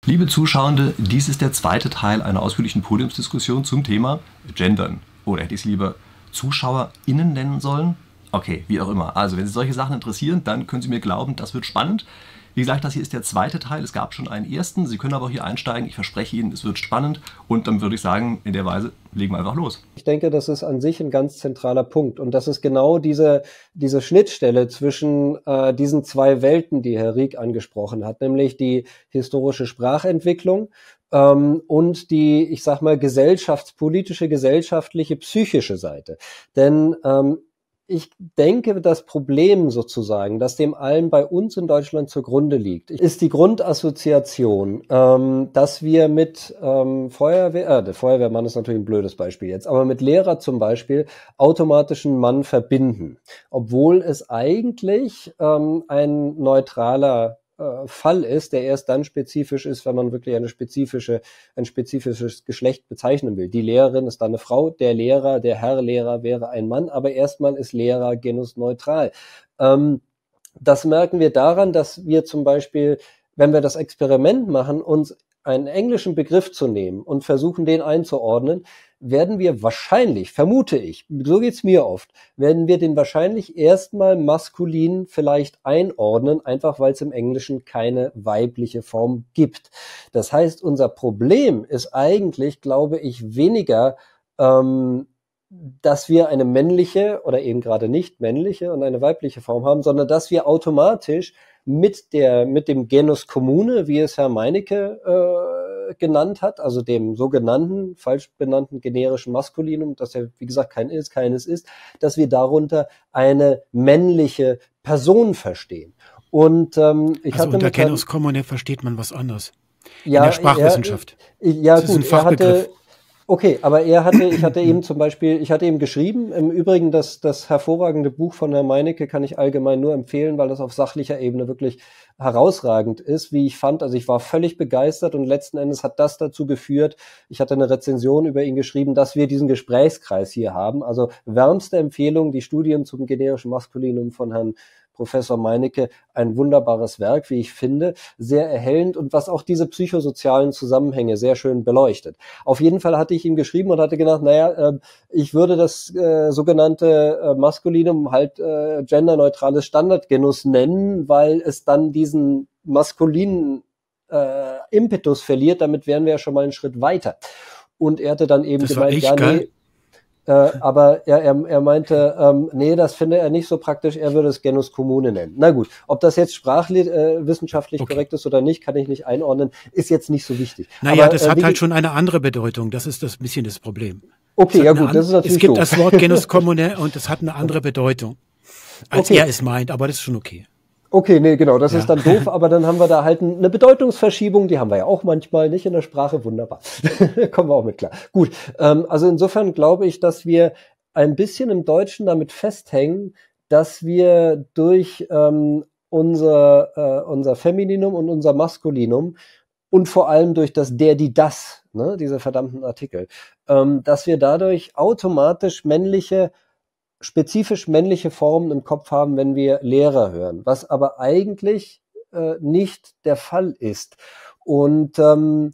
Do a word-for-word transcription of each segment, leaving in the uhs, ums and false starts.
Liebe Zuschauende, dies ist der zweite Teil einer ausführlichen Podiumsdiskussion zum Thema Gendern. Oder hätte ich es lieber ZuschauerInnen nennen sollen? Okay, wie auch immer. Also, wenn Sie solche Sachen interessieren, dann können Sie mir glauben, das wird spannend. Wie gesagt, das hier ist der zweite Teil. Es gab schon einen ersten. Sie können aber auch hier einsteigen. Ich verspreche Ihnen, es wird spannend. Und dann würde ich sagen, in der Weise legen wir einfach los. Ich denke, das ist an sich ein ganz zentraler Punkt. Und das ist genau diese, diese Schnittstelle zwischen äh, diesen zwei Welten, die Herr Rieck angesprochen hat, nämlich die historische Sprachentwicklung ähm, und die, ich sag mal, gesellschaftspolitische, gesellschaftliche, psychische Seite. Denn ähm, ich denke, das Problem sozusagen, das dem allen bei uns in Deutschland zugrunde liegt, ist die Grundassoziation, ähm, dass wir mit ähm, Feuerwehr, äh, der Feuerwehrmann ist natürlich ein blödes Beispiel jetzt, aber mit Lehrer zum Beispiel automatischen Mann verbinden, obwohl es eigentlich ähm, ein neutraler Fall ist, der erst dann spezifisch ist, wenn man wirklich eine spezifische, ein spezifisches Geschlecht bezeichnen will. Die Lehrerin ist dann eine Frau, der Lehrer, der Herr Lehrer wäre ein Mann, aber erstmal ist Lehrer genusneutral. Ähm, das merken wir daran, dass wir zum Beispiel, wenn wir das Experiment machen, uns einen englischen Begriff zu nehmen und versuchen, den einzuordnen, werden wir wahrscheinlich, vermute ich, so geht's mir oft, werden wir den wahrscheinlich erstmal maskulin vielleicht einordnen, einfach weil es im Englischen keine weibliche Form gibt. Das heißt, unser Problem ist eigentlich, glaube ich, weniger, ähm, dass wir eine männliche oder eben gerade nicht männliche und eine weibliche Form haben, sondern dass wir automatisch mit der, mit dem Genus Commune, wie es Herr Meinecke äh, genannt hat, also dem sogenannten, falsch benannten generischen Maskulinum, das ja, wie gesagt, kein ist, keines ist, dass wir darunter eine männliche Person verstehen. Und ähm, ich also hatte unter Genus Commune versteht man was anderes. Ja, in der Sprachwissenschaft. Er, ja, das gut, ist ein Fachbegriff. Er hatte, okay, aber er hatte, ich hatte eben zum Beispiel, ich hatte ihm geschrieben, im Übrigen das, das hervorragende Buch von Herrn Meinecke kann ich allgemein nur empfehlen, weil das auf sachlicher Ebene wirklich herausragend ist, wie ich fand. Also ich war völlig begeistert und letzten Endes hat das dazu geführt, ich hatte eine Rezension über ihn geschrieben, dass wir diesen Gesprächskreis hier haben. Also wärmste Empfehlung, die Studien zum generischen Maskulinum von Herrn Professor Meinecke, ein wunderbares Werk, wie ich finde, sehr erhellend und was auch diese psychosozialen Zusammenhänge sehr schön beleuchtet. Auf jeden Fall hatte ich ihm geschrieben und hatte gedacht, naja, äh, ich würde das äh, sogenannte äh, Maskulinum halt äh, genderneutrales Standardgenus nennen, weil es dann diesen maskulinen äh, Impetus verliert, damit wären wir ja schon mal einen Schritt weiter. Und er hatte dann eben das war gemeint, echt ja, geil. nee, Äh, aber er, er, er meinte, ähm, nee, das finde er nicht so praktisch, er würde es Genus Commune nennen. Na gut, ob das jetzt sprachwissenschaftlich äh, okay. korrekt ist oder nicht, kann ich nicht einordnen, ist jetzt nicht so wichtig. Naja, aber, das äh, hat wie, halt schon eine andere Bedeutung, das ist das ein bisschen das Problem. Okay, ja gut, an, das ist natürlich Es gibt doof. das Wort Genus Commune und es hat eine andere Bedeutung, als okay. er es meint, aber das ist schon okay. Okay, nee, genau, das ja. ist dann doof, aber dann haben wir da halt eine Bedeutungsverschiebung, die haben wir ja auch manchmal, nicht in der Sprache, wunderbar. Kommen wir auch mit klar. Gut, ähm, also insofern glaube ich, dass wir ein bisschen im Deutschen damit festhängen, dass wir durch ähm, unser, äh, unser Femininum und unser Maskulinum und vor allem durch das der, die, das, ne, diese verdammten Artikel, ähm, dass wir dadurch automatisch männliche, spezifisch männliche Formen im Kopf haben, wenn wir Lehrer hören, was aber eigentlich äh, nicht der Fall ist. Und ähm,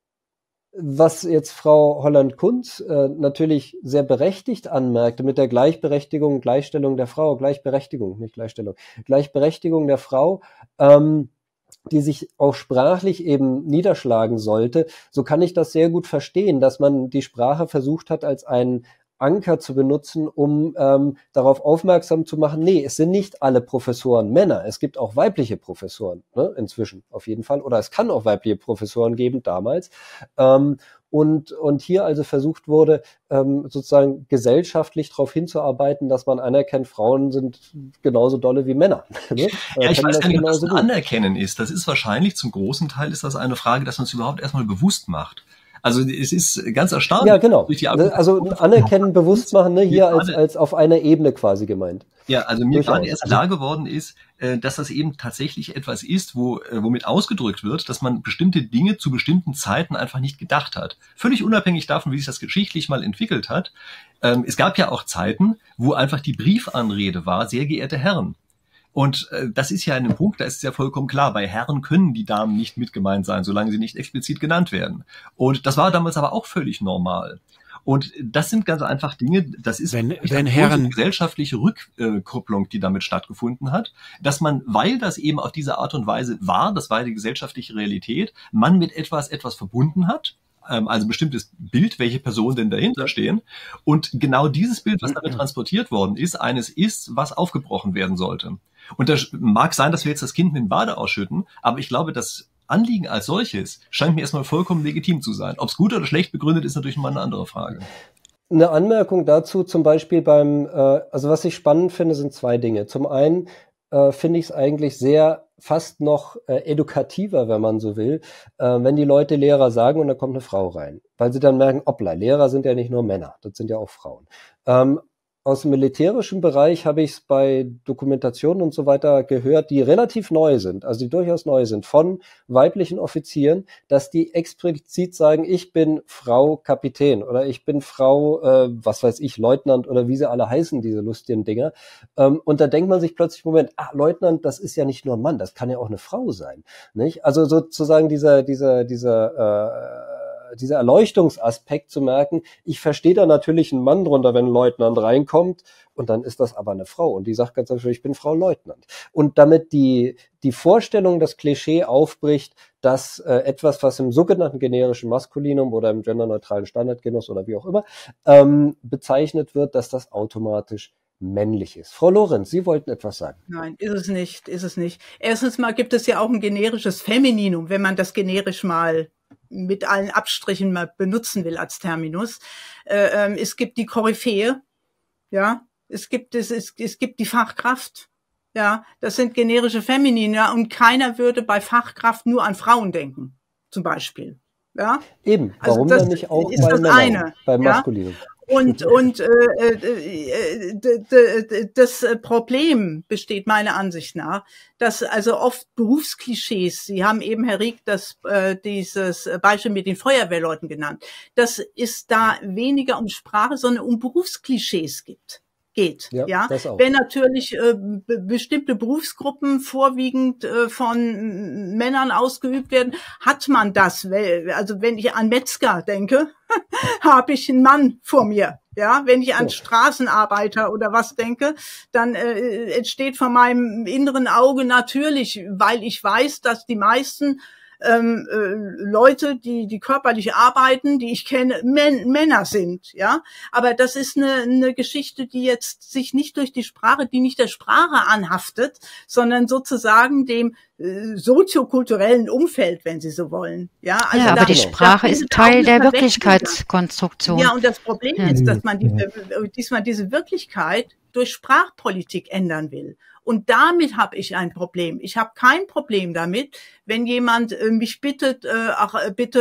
was jetzt Frau Holland-Kunz äh, natürlich sehr berechtigt anmerkte mit der Gleichberechtigung, Gleichstellung der Frau, Gleichberechtigung, nicht Gleichstellung, Gleichberechtigung der Frau, ähm, die sich auch sprachlich eben niederschlagen sollte, so kann ich das sehr gut verstehen, dass man die Sprache versucht hat, als einen Anker zu benutzen, um ähm, darauf aufmerksam zu machen, nee, es sind nicht alle Professoren Männer, es gibt auch weibliche Professoren, ne, inzwischen auf jeden Fall, oder es kann auch weibliche Professoren geben, damals, ähm, und und hier also versucht wurde, ähm, sozusagen gesellschaftlich darauf hinzuarbeiten, dass man anerkennt, Frauen sind genauso dolle wie Männer. Ne? Ja, ich weiß gar nicht, ob das ein Anerkennen ist, das ist wahrscheinlich, zum großen Teil ist das eine Frage, dass man es überhaupt erstmal bewusst macht. Also es ist ganz erstaunlich. Ja, genau. Also anerkennen, bewusst machen, ne, hier als, als auf einer Ebene quasi gemeint. Ja, also mir gerade erst klar geworden ist, dass das eben tatsächlich etwas ist, wo womit ausgedrückt wird, dass man bestimmte Dinge zu bestimmten Zeiten einfach nicht gedacht hat. Völlig unabhängig davon, wie sich das geschichtlich mal entwickelt hat. Es gab ja auch Zeiten, wo einfach die Briefanrede war, sehr geehrte Herren. Und äh, das ist ja ein Punkt, da ist es ja vollkommen klar, bei Herren können die Damen nicht mit gemeint sein, solange sie nicht explizit genannt werden. Und das war damals aber auch völlig normal. Und das sind ganz einfach Dinge, das ist wenn, eine wenn Herren gesellschaftliche Rückkopplung, die damit stattgefunden hat, dass man, weil das eben auf diese Art und Weise war, das war die gesellschaftliche Realität, man mit etwas etwas verbunden hat, also ein bestimmtes Bild, welche Personen denn dahinter stehen. Und genau dieses Bild, was damit transportiert worden ist, eines ist, was aufgebrochen werden sollte. Und das mag sein, dass wir jetzt das Kind mit dem Bade ausschütten, aber ich glaube, das Anliegen als solches scheint mir erstmal vollkommen legitim zu sein. Ob es gut oder schlecht begründet ist, natürlich mal eine andere Frage. Eine Anmerkung dazu zum Beispiel beim, äh, also was ich spannend finde, sind zwei Dinge. Zum einen äh, finde ich es eigentlich sehr fast noch äh, edukativer, wenn man so will, äh, wenn die Leute Lehrer sagen und da kommt eine Frau rein. Weil sie dann merken, hoppla, Lehrer sind ja nicht nur Männer, das sind ja auch Frauen. Ähm, Aus dem militärischen Bereich habe ich es bei Dokumentationen und so weiter gehört, die relativ neu sind, also die durchaus neu sind, von weiblichen Offizieren, dass die explizit sagen, ich bin Frau Kapitän oder ich bin Frau, äh, was weiß ich, Leutnant oder wie sie alle heißen, diese lustigen Dinger. Ähm, und da denkt man sich plötzlich, Moment, ah, Leutnant, das ist ja nicht nur ein Mann, das kann ja auch eine Frau sein, nicht? Also sozusagen dieser, dieser, dieser, äh, dieser Erleuchtungsaspekt zu merken, ich verstehe da natürlich einen Mann drunter, wenn ein Leutnant reinkommt und dann ist das aber eine Frau und die sagt ganz einfach, ich bin Frau Leutnant. Und damit die die Vorstellung, das Klischee aufbricht, dass äh, etwas, was im sogenannten generischen Maskulinum oder im genderneutralen Standardgenus oder wie auch immer ähm, bezeichnet wird, dass das automatisch männlich ist. Frau Lorenz, Sie wollten etwas sagen. Nein, ist es nicht, ist es nicht. Erstens mal gibt es ja auch ein generisches Femininum, wenn man das generisch mal mit allen Abstrichen mal benutzen will als Terminus. Äh, ähm, es gibt die Koryphäe, ja, es gibt es, es, es gibt die Fachkraft, ja, das sind generische Feminina und keiner würde bei Fachkraft nur an Frauen denken, zum Beispiel, ja. Eben, warum also das dann nicht auch ist bei das Männern, eine, beim ja? Maskulinum? Und, und äh, äh, das Problem besteht meiner Ansicht nach, dass also oft Berufsklischees, Sie haben eben, Herr Rieck, das, äh, dieses Beispiel mit den Feuerwehrleuten genannt, dass es da weniger um Sprache, sondern um Berufsklischees gibt. Geht, ja, ja? Das auch. Wenn natürlich äh, be- bestimmte Berufsgruppen vorwiegend äh, von Männern ausgeübt werden, hat man das. Also wenn ich an Metzger denke, habe ich einen Mann vor mir. Ja, wenn ich an Straßenarbeiter oder was denke, dann äh, entsteht vor meinem inneren Auge natürlich, weil ich weiß, dass die meisten Ähm, äh, Leute, die die körperlich arbeiten, die ich kenne, Män- Männer sind, ja. Aber das ist eine, eine Geschichte, die jetzt sich nicht durch die Sprache, die nicht der Sprache anhaftet, sondern sozusagen dem äh, soziokulturellen Umfeld, wenn Sie so wollen, ja. Also ja, aber da, die Sprache ist Teil der Wirklichkeitskonstruktion. Ja, und das Problem ja. ist, dass man diese, diesmal diese Wirklichkeit durch Sprachpolitik ändern will. Und damit habe ich ein Problem. Ich habe kein Problem damit, wenn jemand äh, mich bittet, äh, ach, bitte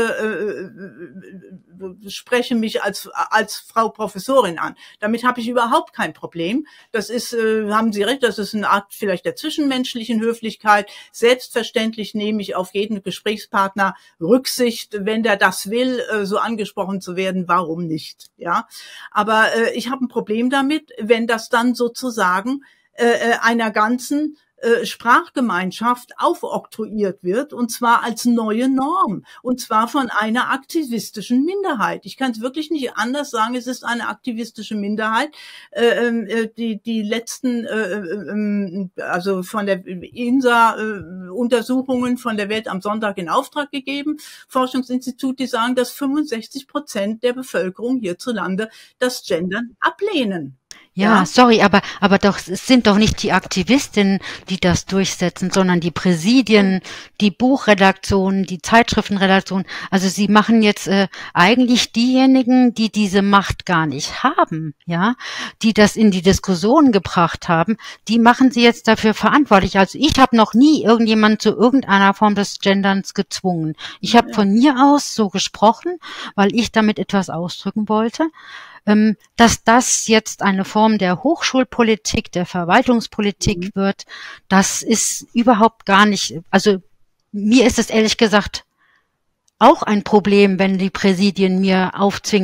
äh, spreche mich als als Frau Professorin an. Damit habe ich überhaupt kein Problem. Das ist, äh, haben Sie recht, das ist eine Art vielleicht der zwischenmenschlichen Höflichkeit. Selbstverständlich nehme ich auf jeden Gesprächspartner Rücksicht, wenn der das will, äh, so angesprochen zu werden. Warum nicht? Ja, aber äh, ich habe ein Problem damit, wenn das dann sozusagen äh, einer ganzen äh, Sprachgemeinschaft aufoktroyiert wird, und zwar als neue Norm, und zwar von einer aktivistischen Minderheit. Ich kann es wirklich nicht anders sagen, es ist eine aktivistische Minderheit, äh, äh, die die letzten, äh, äh, also von der I N S A äh, Untersuchungen von der Welt am Sonntag in Auftrag gegeben, Forschungsinstitut, die sagen, dass fünfundsechzig Prozent der Bevölkerung hierzulande das Gendern ablehnen. Ja, ja, sorry, aber aber doch es sind doch nicht die Aktivistinnen, die das durchsetzen, sondern die Präsidien, die Buchredaktionen, die Zeitschriftenredaktionen. Also sie machen jetzt äh, eigentlich diejenigen, die diese Macht gar nicht haben, ja, die das in die Diskussion gebracht haben, die machen sie jetzt dafür verantwortlich. Also ich habe noch nie irgendjemanden zu irgendeiner Form des Genderns gezwungen. Ich habe ja. von mir aus so gesprochen, weil ich damit etwas ausdrücken wollte. Dass das jetzt eine Form der Hochschulpolitik, der Verwaltungspolitik mhm. wird, das ist überhaupt gar nicht, also mir ist es ehrlich gesagt auch ein Problem, wenn die Präsidien mir aufzwingen,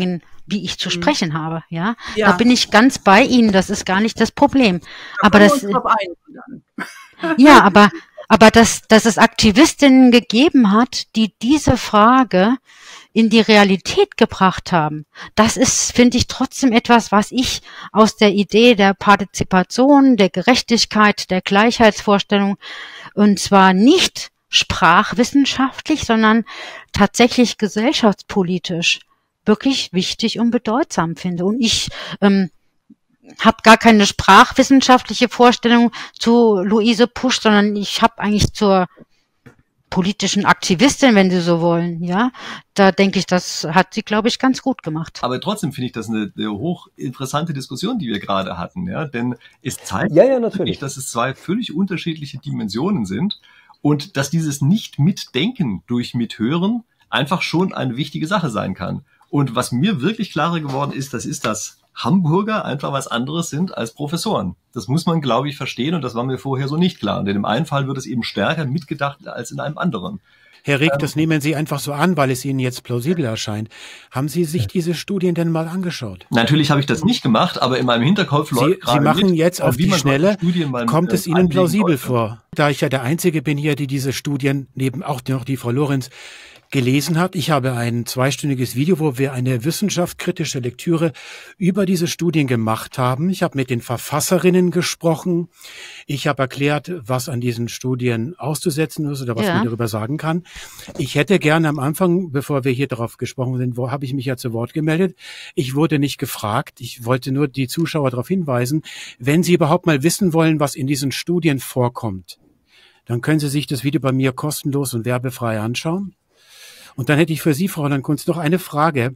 wie ich zu sprechen habe, ja? Ja. Da bin ich ganz bei Ihnen, das ist gar nicht das Problem. Da Aber können wir das, uns drauf einigen dann. ja, aber, aber dass, dass es Aktivistinnen gegeben hat, die diese Frage in die Realität gebracht haben, das ist, finde ich, trotzdem etwas, was ich aus der Idee der Partizipation, der Gerechtigkeit, der Gleichheitsvorstellung, und zwar nicht sprachwissenschaftlich, sondern tatsächlich gesellschaftspolitisch wirklich wichtig und bedeutsam finde. Und ich ähm, habe gar keine sprachwissenschaftliche Vorstellung zu Luise Pusch, sondern ich habe eigentlich zur politischen Aktivistin, wenn Sie so wollen, ja. Da denke ich, das hat sie, glaube ich, ganz gut gemacht. Aber trotzdem finde ich das eine, eine hochinteressante Diskussion, die wir gerade hatten, ja. Denn es zeigt Ja, ja, natürlich. dass es zwei völlig unterschiedliche Dimensionen sind und dass dieses Nicht-Mitdenken durch Mithören einfach schon eine wichtige Sache sein kann. Und was mir wirklich klarer geworden ist, das ist, dass Hamburger einfach was anderes sind als Professoren. Das muss man, glaube ich, verstehen und das war mir vorher so nicht klar. Und in dem einen Fall wird es eben stärker mitgedacht als in einem anderen. Herr Rieck, das nehmen Sie einfach so an, weil es Ihnen jetzt plausibel erscheint. Haben Sie sich diese Studien denn mal angeschaut? Natürlich habe ich das nicht gemacht, aber in meinem Hinterkopf Sie, läuft gerade Sie machen mit, jetzt auf wie die man Schnelle, solche Studien mal, kommt äh, es Ihnen anlegen plausibel sollte. vor. Da ich ja der Einzige bin hier, die diese Studien, neben auch noch die Frau Lorenz, gelesen hat. Ich habe ein zweistündiges Video, wo wir eine wissenschaftskritische Lektüre über diese Studien gemacht haben. Ich habe mit den Verfasserinnen gesprochen. Ich habe erklärt, was an diesen Studien auszusetzen ist oder was Ja. man darüber sagen kann. Ich hätte gerne am Anfang, bevor wir hier darauf gesprochen sind, wo habe ich mich ja zu Wort gemeldet. Ich wurde nicht gefragt. Ich wollte nur die Zuschauer darauf hinweisen, wenn Sie überhaupt mal wissen wollen, was in diesen Studien vorkommt, dann können Sie sich das Video bei mir kostenlos und werbefrei anschauen. Und dann hätte ich für Sie, Frau Landkunz, noch eine Frage.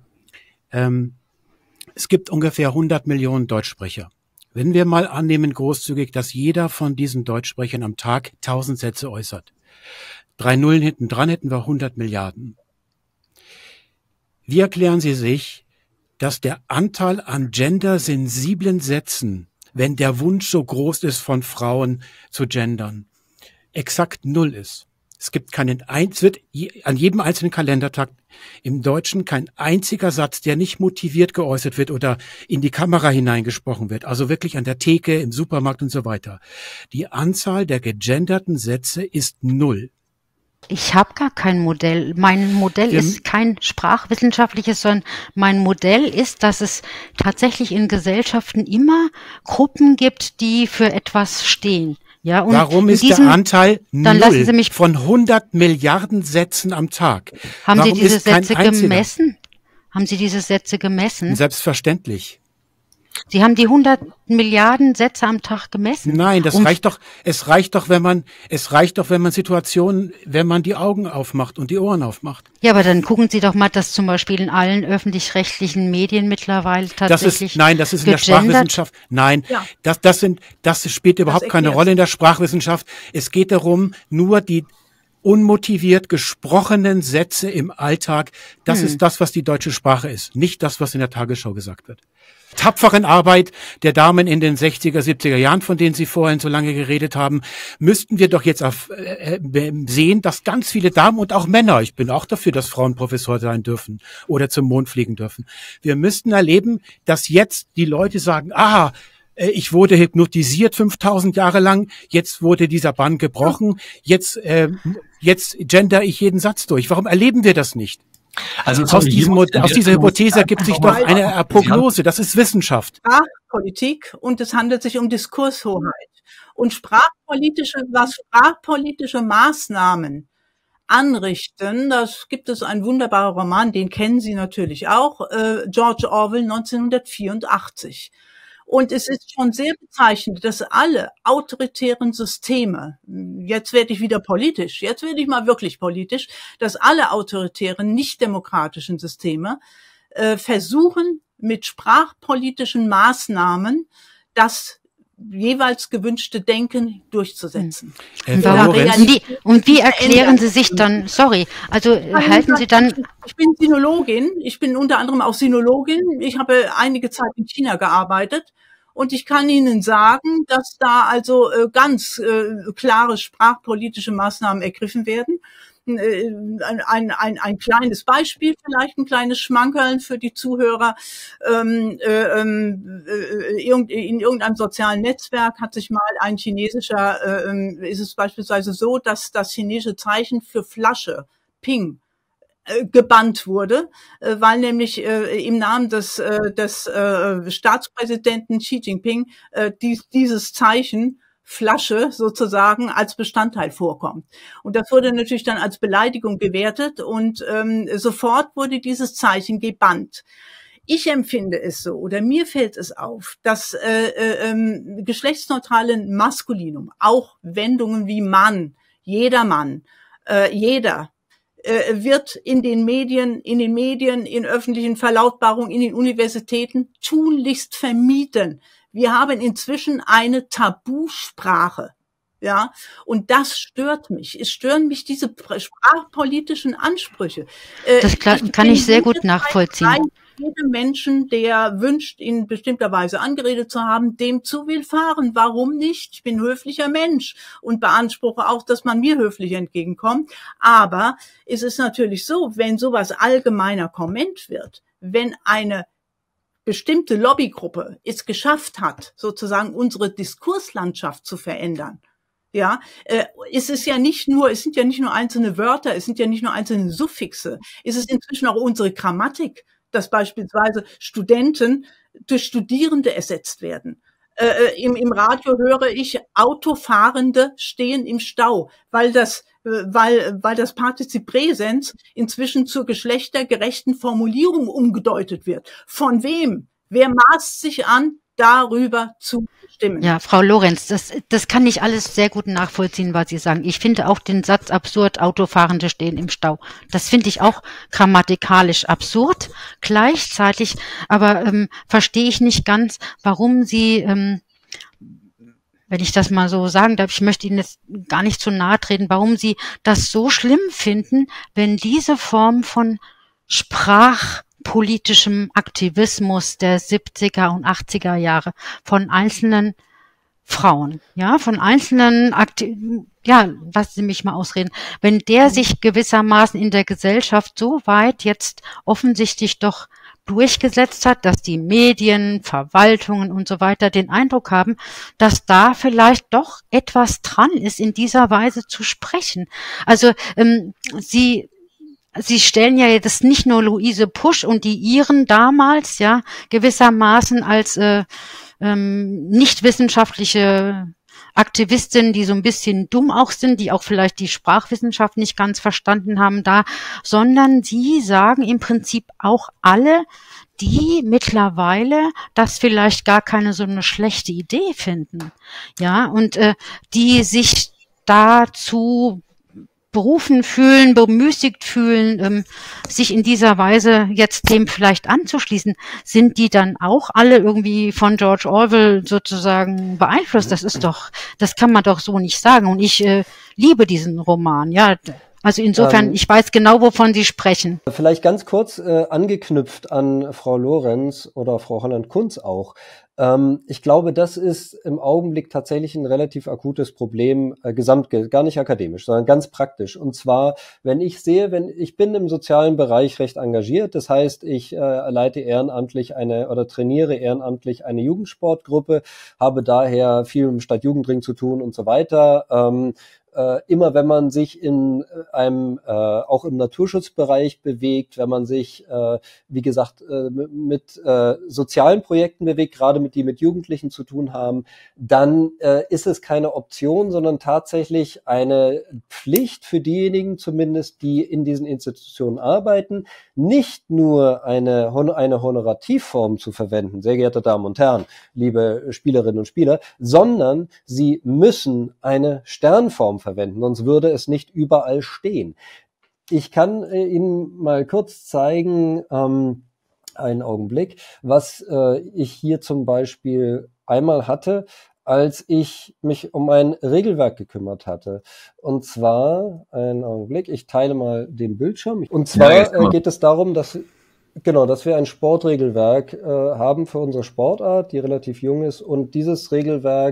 Ähm, es gibt ungefähr hundert Millionen Deutschsprecher. Wenn wir mal annehmen, großzügig, dass jeder von diesen Deutschsprechern am Tag tausend Sätze äußert. Drei Nullen hinten dran hätten wir hundert Milliarden. Wie erklären Sie sich, dass der Anteil an gendersensiblen Sätzen, wenn der Wunsch so groß ist von Frauen zu gendern, exakt null ist? Es gibt keinen, es wird an jedem einzelnen Kalendertag im Deutschen kein einziger Satz, der nicht motiviert geäußert wird oder in die Kamera hineingesprochen wird. Also wirklich an der Theke, im Supermarkt und so weiter. Die Anzahl der gegenderten Sätze ist null. Ich habe gar kein Modell. Mein Modell Wir- ist kein sprachwissenschaftliches, sondern mein Modell ist, dass es tatsächlich in Gesellschaften immer Gruppen gibt, die für etwas stehen. Ja, und Warum in ist diesem, der Anteil dann lassen null Sie mich- von hundert Milliarden Sätzen am Tag? Haben Warum Sie diese ist kein Sätze einziger? gemessen? Haben Sie diese Sätze gemessen? Selbstverständlich. Sie haben die hundert Milliarden Sätze am Tag gemessen. Nein, das Und reicht doch, es reicht doch, wenn man, es reicht doch, wenn man Situationen, wenn man die Augen aufmacht und die Ohren aufmacht. Ja, aber dann gucken Sie doch mal, dass zum Beispiel in allen öffentlich-rechtlichen Medien mittlerweile Das tatsächlich ist, nein, das ist in der gegendert- Sprachwissenschaft. Nein, Ja. das, das sind, das spielt überhaupt keine erklärt's. Rolle in der Sprachwissenschaft. Es geht darum, nur die unmotiviert gesprochenen Sätze im Alltag, das Hm. ist das, was die deutsche Sprache ist, nicht das, was in der Tagesschau gesagt wird. Tapferen Arbeit der Damen in den sechziger, siebziger Jahren, von denen Sie vorhin so lange geredet haben, müssten wir doch jetzt auf, äh, äh, sehen, dass ganz viele Damen und auch Männer, ich bin auch dafür, dass Frauen Professor sein dürfen oder zum Mond fliegen dürfen. Wir müssten erleben, dass jetzt die Leute sagen, aha, äh, ich wurde hypnotisiert fünftausend Jahre lang, jetzt wurde dieser Bann gebrochen, jetzt, äh, jetzt gender ich jeden Satz durch. Warum erleben wir das nicht? Also Aus, sorry, diesem, hier muss- Mod- aus dieser hier muss- Hypothese ergibt sich doch Einfach eine mal- äh, Prognose. Das ist Wissenschaft. Sprachpolitik und es handelt sich um Diskurshoheit. Und sprachpolitische, was sprachpolitische Maßnahmen anrichten, das gibt es einen wunderbaren Roman, den kennen Sie natürlich auch, äh, George Orwell neunzehnhundertvierundachtzig. Und es ist schon sehr bezeichnend, dass alle autoritären Systeme, jetzt werde ich wieder politisch, jetzt werde ich mal wirklich politisch, dass alle autoritären, nicht demokratischen Systeme äh, versuchen, mit sprachpolitischen Maßnahmen das jeweils gewünschte Denken durchzusetzen. Äh, Und, Frau warum- Lorenz, und, wie, und wie Das erklären verändert. Sie sich dann, sorry, also halten Sie dann, Ich bin Sinologin, ich bin unter anderem auch Sinologin, ich habe einige Zeit in China gearbeitet und ich kann Ihnen sagen, dass da also äh, ganz äh, klare sprachpolitische Maßnahmen ergriffen werden. ein, ein, ein, ein kleines Beispiel, vielleicht ein kleines Schmankerln für die Zuhörer. Ähm, äh, äh, in irgendeinem sozialen Netzwerk hat sich mal ein chinesischer, äh, ist es beispielsweise so, dass das chinesische Zeichen für Flasche, Ping, gebannt wurde, weil nämlich äh, im Namen des, äh, des äh, Staatspräsidenten Xi Jinping äh, dies, dieses Zeichen Flasche sozusagen als Bestandteil vorkommt. Und das wurde natürlich dann als Beleidigung gewertet und ähm, sofort wurde dieses Zeichen gebannt. Ich empfinde es so, oder mir fällt es auf, dass äh, äh, geschlechtsneutralen Maskulinum, auch Wendungen wie Mann, jedermann, äh, jeder, wird in den Medien, in den Medien, in öffentlichen Verlautbarungen, in den Universitäten tunlichst vermieden. Wir haben inzwischen eine Tabusprache. Ja, und das stört mich. Es stören mich diese sprachpolitischen Ansprüche. Das kann, kann ich sehr gut nachvollziehen. Jedem Menschen, der wünscht, in bestimmter Weise angeredet zu haben, dem zu willfahren. Warum nicht? Ich bin höflicher Mensch und beanspruche auch, dass man mir höflich entgegenkommt. Aber es ist natürlich so, wenn sowas allgemeiner Komment wird, wenn eine bestimmte Lobbygruppe es geschafft hat, sozusagen unsere Diskurslandschaft zu verändern, ja, äh, es ist ja nicht nur, es sind ja nicht nur einzelne Wörter, es sind ja nicht nur einzelne Suffixe, es ist inzwischen auch unsere Grammatik, dass beispielsweise Studenten durch Studierende ersetzt werden. Äh, im, Im Radio höre ich, Autofahrende stehen im Stau, weil das, äh, weil, weil das Partizip Präsens inzwischen zur geschlechtergerechten Formulierung umgedeutet wird. Von wem? Wer maßt sich an, darüber zu stimmen? Ja, Frau Lorenz, das, das kann ich alles sehr gut nachvollziehen, was Sie sagen. Ich finde auch den Satz absurd, Autofahrende stehen im Stau. Das finde ich auch grammatikalisch absurd. Gleichzeitig aber ähm, verstehe ich nicht ganz, warum Sie, ähm, wenn ich das mal so sagen darf, ich möchte Ihnen jetzt gar nicht zu nahe treten, warum Sie das so schlimm finden, wenn diese Form von Sprach politischem Aktivismus der siebziger und achtziger Jahre von einzelnen Frauen, ja, von einzelnen Akti ja, lassen Sie mich mal ausreden, wenn der sich gewissermaßen in der Gesellschaft so weit jetzt offensichtlich doch durchgesetzt hat, dass die Medien, Verwaltungen und so weiter den Eindruck haben, dass da vielleicht doch etwas dran ist, in dieser Weise zu sprechen. Also ähm, Sie Sie stellen ja jetzt nicht nur Luise Pusch und die Iren damals, ja, gewissermaßen als äh, ähm, nicht wissenschaftliche Aktivistinnen, die so ein bisschen dumm auch sind, die auch vielleicht die Sprachwissenschaft nicht ganz verstanden haben, da, sondern Sie sagen im Prinzip auch alle, die mittlerweile das vielleicht gar keine so eine schlechte Idee finden, ja, und äh, die sich dazu berufen fühlen, bemüßigt fühlen, ähm, sich in dieser Weise jetzt dem vielleicht anzuschließen, sind die dann auch alle irgendwie von George Orwell sozusagen beeinflusst? Das ist doch, das kann man doch so nicht sagen. Und ich äh, liebe diesen Roman, ja. Also insofern, ähm, ich weiß genau, wovon Sie sprechen. Vielleicht ganz kurz äh, angeknüpft an Frau Lorenz oder Frau Holland-Kunz auch. Ähm, ich glaube, das ist im Augenblick tatsächlich ein relativ akutes Problem, äh, gesamt, gar nicht akademisch, sondern ganz praktisch. Und zwar, wenn ich sehe, wenn ich bin im sozialen Bereich recht engagiert, das heißt, ich äh, leite ehrenamtlich eine oder trainiere ehrenamtlich eine Jugendsportgruppe, habe daher viel im Stadtjugendring zu tun und so weiter. Ähm, Äh, immer wenn man sich in einem, äh, auch im Naturschutzbereich bewegt, wenn man sich, äh, wie gesagt, äh, mit, mit äh, sozialen Projekten bewegt, gerade mit die mit Jugendlichen zu tun haben, dann äh, ist es keine Option, sondern tatsächlich eine Pflicht für diejenigen zumindest, die in diesen Institutionen arbeiten, nicht nur eine, eine Honorativform zu verwenden, sehr geehrte Damen und Herren, liebe Spielerinnen und Spieler, sondern sie müssen eine Sternform verwenden, sonst würde es nicht überall stehen. Ich kann äh, Ihnen mal kurz zeigen, ähm, einen Augenblick, was äh, ich hier zum Beispiel einmal hatte, als ich mich um ein Regelwerk gekümmert hatte. Und zwar, einen Augenblick, ich teile mal den Bildschirm. Und zwar ja, äh, geht es darum, dass Genau, dass wir ein Sportregelwerk äh, haben für unsere Sportart, die relativ jung ist. Und dieses Regelwerk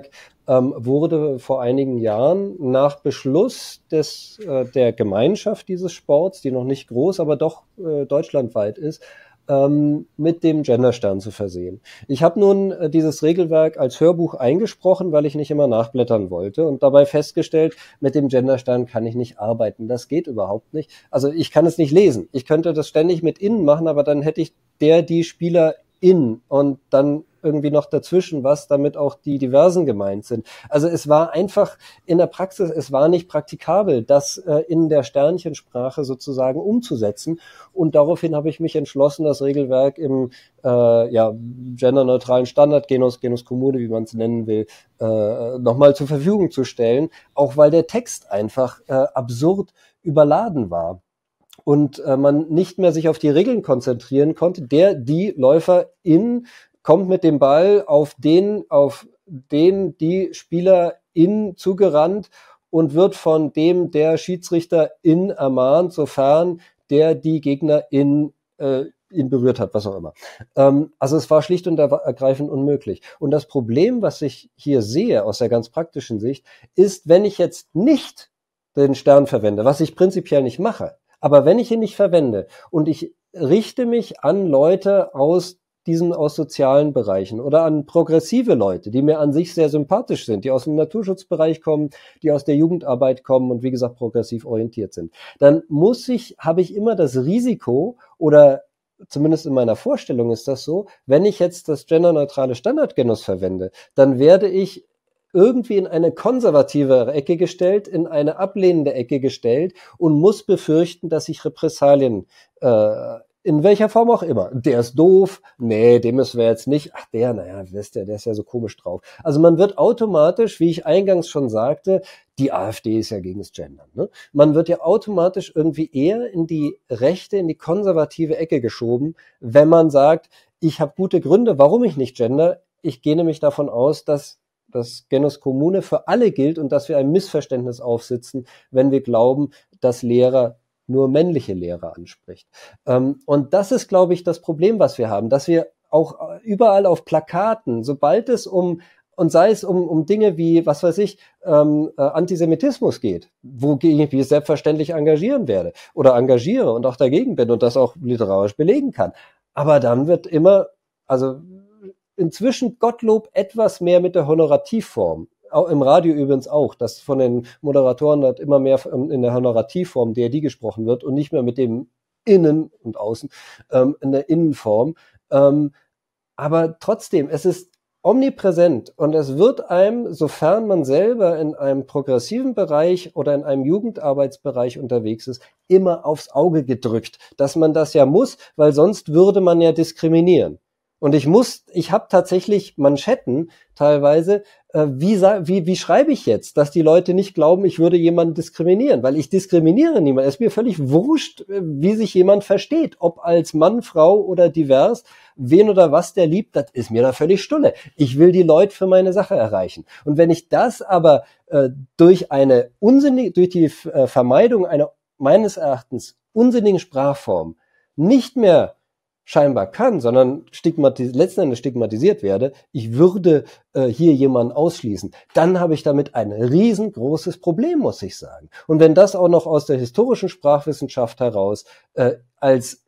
ähm, wurde vor einigen Jahren nach Beschluss des, äh, der Gemeinschaft dieses Sports, die noch nicht groß, aber doch äh, deutschlandweit ist, ähm, mit dem Genderstern zu versehen. Ich habe nun äh, dieses Regelwerk als Hörbuch eingesprochen, weil ich nicht immer nachblättern wollte und dabei festgestellt, mit dem Genderstern kann ich nicht arbeiten. Das geht überhaupt nicht. Also ich kann es nicht lesen. Ich könnte das ständig mit innen machen, aber dann hätte ich der, die Spieler in und dann irgendwie noch dazwischen was, damit auch die Diversen gemeint sind. Also es war einfach in der Praxis, es war nicht praktikabel, das äh, in der Sternchensprache sozusagen umzusetzen. Und daraufhin habe ich mich entschlossen, das Regelwerk im äh, ja, genderneutralen Standardgenus, Genus Commune, wie man es nennen will, äh, nochmal zur Verfügung zu stellen, auch weil der Text einfach äh, absurd überladen war. Und äh, man nicht mehr sich auf die Regeln konzentrieren konnte. Der, die Läuferin kommt mit dem Ball auf den, auf den, die Spielerin zugerannt und wird von dem, der Schiedsrichterin ermahnt, sofern der, die Gegnerin äh, ihn berührt hat, was auch immer. Ähm, also es war schlicht und ergreifend unmöglich. Und das Problem, was ich hier sehe aus der ganz praktischen Sicht, ist, wenn ich jetzt nicht den Stern verwende, was ich prinzipiell nicht mache, aber wenn ich ihn nicht verwende und ich richte mich an Leute aus diesen, aus sozialen Bereichen oder an progressive Leute, die mir an sich sehr sympathisch sind, die aus dem Naturschutzbereich kommen, die aus der Jugendarbeit kommen und wie gesagt progressiv orientiert sind, dann muss ich, habe ich immer das Risiko oder zumindest in meiner Vorstellung ist das so, wenn ich jetzt das genderneutrale Standardgenus verwende, dann werde ich irgendwie in eine konservative Ecke gestellt, in eine ablehnende Ecke gestellt und muss befürchten, dass ich Repressalien, äh, in welcher Form auch immer, der ist doof, nee, dem müssen wir jetzt nicht, ach der, naja, wer ist der, der ist ja so komisch drauf. Also man wird automatisch, wie ich eingangs schon sagte, die AfD ist ja gegen das Gendern, ne? Man wird ja automatisch irgendwie eher in die rechte, in die konservative Ecke geschoben, wenn man sagt, ich habe gute Gründe, warum ich nicht gender. Ich gehe nämlich davon aus, dass das Genus Commune für alle gilt und dass wir ein Missverständnis aufsitzen, wenn wir glauben, dass Lehrer nur männliche Lehrer anspricht. Ähm, und das ist, glaube ich, das Problem, was wir haben, dass wir auch überall auf Plakaten, sobald es um, und sei es um, um Dinge wie, was weiß ich, ähm, äh, Antisemitismus geht, wogegen ich mich selbstverständlich engagieren werde oder engagiere und auch dagegen bin und das auch literarisch belegen kann. Aber dann wird immer, also inzwischen Gottlob etwas mehr mit der Honorativform. Auch im Radio übrigens auch, dass von den Moderatoren halt immer mehr in der Honorativform der, die gesprochen wird und nicht mehr mit dem Innen und Außen ähm, in der Innenform. Ähm, aber trotzdem, es ist omnipräsent und es wird einem, sofern man selber in einem progressiven Bereich oder in einem Jugendarbeitsbereich unterwegs ist, immer aufs Auge gedrückt, dass man das ja muss, weil sonst würde man ja diskriminieren. Und ich muss, ich habe tatsächlich Manschetten teilweise, äh, wie, wie, wie schreibe ich jetzt, dass die Leute nicht glauben, ich würde jemanden diskriminieren, weil ich diskriminiere niemanden. Es ist mir völlig wurscht, wie sich jemand versteht, ob als Mann, Frau oder divers, wen oder was der liebt, das ist mir da völlig Stulle. Ich will die Leute für meine Sache erreichen. Und wenn ich das aber äh, durch eine unsinnige, durch die äh, Vermeidung einer meines Erachtens unsinnigen Sprachform nicht mehr scheinbar kann, sondern stigmatis- letzten Endes stigmatisiert werde, ich würde äh, hier jemanden ausschließen, dann habe ich damit ein riesengroßes Problem, muss ich sagen. Und wenn das auch noch aus der historischen Sprachwissenschaft heraus äh, als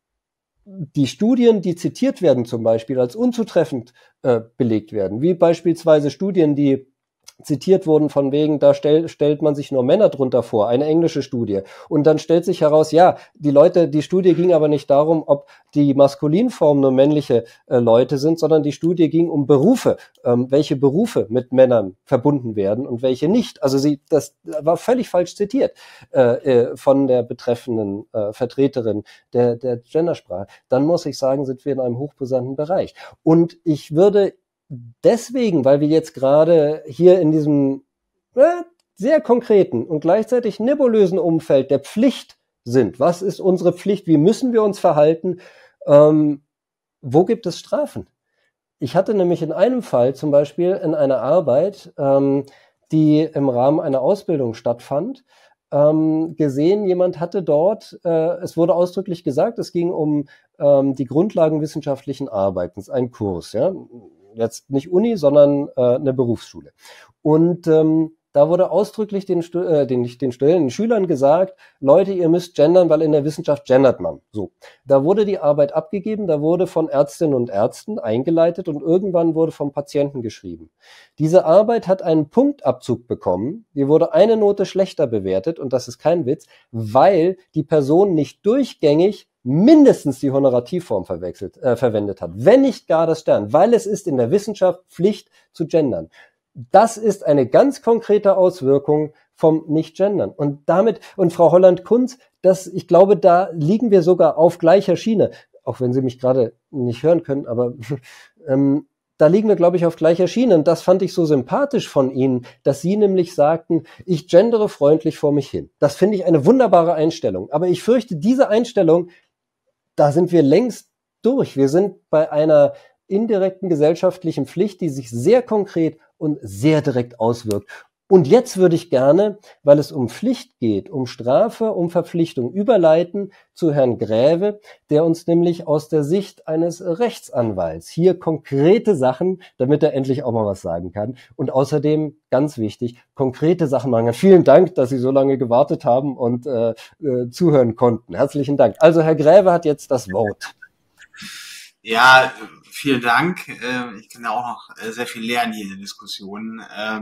die Studien, die zitiert werden zum Beispiel, als unzutreffend äh, belegt werden, wie beispielsweise Studien, die zitiert wurden von wegen, da stell, stellt man sich nur Männer drunter vor, eine englische Studie. Und dann stellt sich heraus, ja, die Leute, die Studie ging aber nicht darum, ob die Maskulinformen nur männliche äh, Leute sind, sondern die Studie ging um Berufe, ähm, welche Berufe mit Männern verbunden werden und welche nicht. Also sie, das war völlig falsch zitiert äh, äh, von der betreffenden äh, Vertreterin der, der Gendersprache. Dann muss ich sagen, sind wir in einem hochbrisanten Bereich. Und ich würde deswegen, weil wir jetzt gerade hier in diesem äh, sehr konkreten und gleichzeitig nebulösen Umfeld der Pflicht sind. Was ist unsere Pflicht? Wie müssen wir uns verhalten? Ähm, wo gibt es Strafen? Ich hatte nämlich in einem Fall zum Beispiel in einer Arbeit, ähm, die im Rahmen einer Ausbildung stattfand, ähm, gesehen, jemand hatte dort, äh, es wurde ausdrücklich gesagt, es ging um ähm, die Grundlagen wissenschaftlichen Arbeitens, ein Kurs, ja. jetzt nicht Uni, sondern äh, eine Berufsschule. Und ähm, da wurde ausdrücklich den, äh, den, den Studenten, den Schülern gesagt, Leute, ihr müsst gendern, weil in der Wissenschaft gendert man. So. Da wurde die Arbeit abgegeben, da wurde von Ärztinnen und Ärzten eingeleitet und irgendwann wurde vom Patienten geschrieben. Diese Arbeit hat einen Punktabzug bekommen, die wurde eine Note schlechter bewertet und das ist kein Witz, weil die Person nicht durchgängig mindestens die Honorativform verwechselt, äh, verwendet hat, wenn nicht gar das Stern, weil es ist in der Wissenschaft Pflicht zu gendern. Das ist eine ganz konkrete Auswirkung vom Nicht-Gendern. Und damit, und Frau Holland-Kunz, das, ich glaube, da liegen wir sogar auf gleicher Schiene, auch wenn Sie mich gerade nicht hören können, aber ähm, da liegen wir, glaube ich, auf gleicher Schiene. Und das fand ich so sympathisch von Ihnen, dass Sie nämlich sagten, ich gendere freundlich vor mich hin. Das finde ich eine wunderbare Einstellung. Aber ich fürchte, diese Einstellung, da sind wir längst durch. Wir sind bei einer indirekten gesellschaftlichen Pflicht, die sich sehr konkret und sehr direkt auswirkt. Und jetzt würde ich gerne, weil es um Pflicht geht, um Strafe, um Verpflichtung, überleiten zu Herrn Graewe, der uns nämlich aus der Sicht eines Rechtsanwalts hier konkrete Sachen, damit er endlich auch mal was sagen kann und außerdem, ganz wichtig, konkrete Sachen machen kann. Vielen Dank, dass Sie so lange gewartet haben und äh, äh, zuhören konnten. Herzlichen Dank. Also Herr Graewe hat jetzt das Wort. Ja, vielen Dank. Ich kann ja auch noch sehr viel lernen hier in der Diskussion.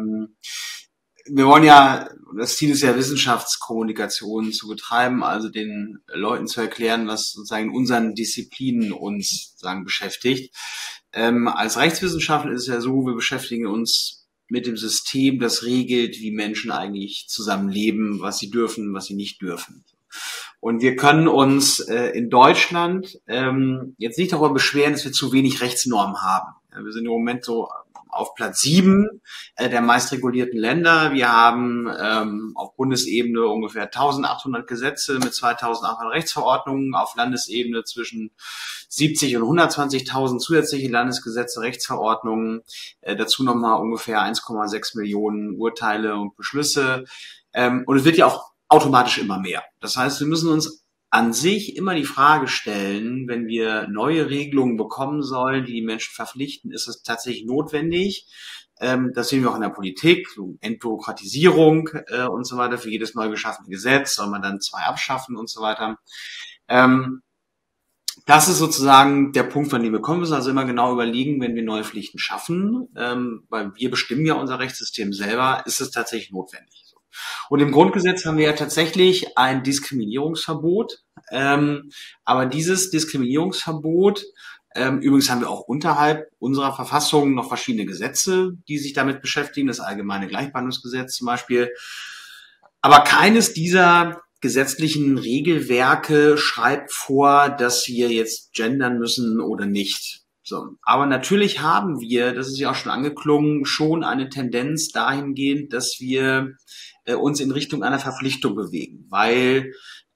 Wir wollen ja, das Ziel ist ja, Wissenschaftskommunikation zu betreiben, also den Leuten zu erklären, was sozusagen in unseren Disziplinen uns sagen beschäftigt. Als Rechtswissenschaftler ist es ja so, wir beschäftigen uns mit dem System, das regelt, wie Menschen eigentlich zusammenleben, was sie dürfen, was sie nicht dürfen. Und wir können uns äh, in Deutschland ähm, jetzt nicht darüber beschweren, dass wir zu wenig Rechtsnormen haben. Ja, wir sind im Moment so auf Platz sieben äh, der meistregulierten Länder. Wir haben ähm, auf Bundesebene ungefähr eintausendachthundert Gesetze mit zweitausendachthundert Rechtsverordnungen, auf Landesebene zwischen siebzig und hundertzwanzigtausend zusätzliche Landesgesetze, Rechtsverordnungen, äh, dazu nochmal ungefähr eins Komma sechs Millionen Urteile und Beschlüsse. Ähm, und es wird ja auch automatisch immer mehr. Das heißt, wir müssen uns an sich immer die Frage stellen, wenn wir neue Regelungen bekommen sollen, die die Menschen verpflichten, ist es tatsächlich notwendig? Ähm, das sehen wir auch in der Politik, so Entbürokratisierung äh, und so weiter. Für jedes neu geschaffene Gesetz soll man dann zwei abschaffen und so weiter. Ähm, das ist sozusagen der Punkt, von dem wir kommen müssen. Also immer genau überlegen, wenn wir neue Pflichten schaffen, ähm, weil wir bestimmen ja unser Rechtssystem selber, ist es tatsächlich notwendig. Und im Grundgesetz haben wir ja tatsächlich ein Diskriminierungsverbot. Ähm, aber dieses Diskriminierungsverbot, ähm, übrigens haben wir auch unterhalb unserer Verfassung noch verschiedene Gesetze, die sich damit beschäftigen, das Allgemeine Gleichbehandlungsgesetz zum Beispiel. Aber keines dieser gesetzlichen Regelwerke schreibt vor, dass wir jetzt gendern müssen oder nicht. So. Aber natürlich haben wir, das ist ja auch schon angeklungen, schon eine Tendenz dahingehend, dass wir äh, uns in Richtung einer Verpflichtung bewegen, weil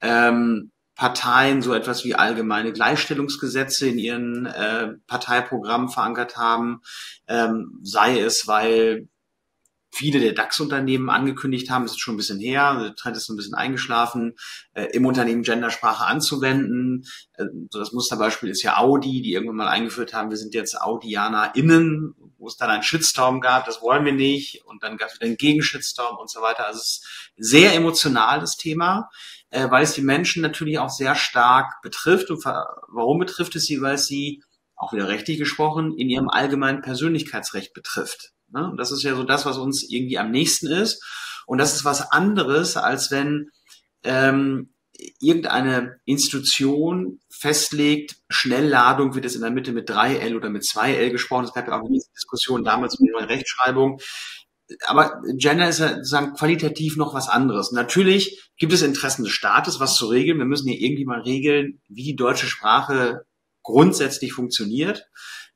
ähm, Parteien so etwas wie allgemeine Gleichstellungsgesetze in ihren äh, Parteiprogrammen verankert haben, ähm, sei es, weil viele der DAX-Unternehmen angekündigt haben, das ist schon ein bisschen her, der Trend ist ein bisschen eingeschlafen, äh, im Unternehmen Gendersprache anzuwenden. Äh, so das Musterbeispiel ist ja Audi, die irgendwann mal eingeführt haben, wir sind jetzt AudianerInnen, wo es dann einen Shitstorm gab, das wollen wir nicht, und dann gab es wieder einen Gegenshitstorm und so weiter. Also es ist sehr emotional, das Thema, äh, weil es die Menschen natürlich auch sehr stark betrifft. Und warum betrifft es sie? Weil es sie, auch wieder rechtlich gesprochen, in ihrem allgemeinen Persönlichkeitsrecht betrifft. Und das ist ja so das, was uns irgendwie am nächsten ist. Und das ist was anderes, als wenn ähm, irgendeine Institution festlegt, Schnellladung wird es in der Mitte mit drei L oder mit zwei L gesprochen. Es gab ja auch eine Diskussion damals mit der Rechtschreibung. Aber Gender ist ja sozusagen qualitativ noch was anderes. Natürlich gibt es Interessen des Staates, was zu regeln. Wir müssen hier irgendwie mal regeln, wie die deutsche Sprache grundsätzlich funktioniert.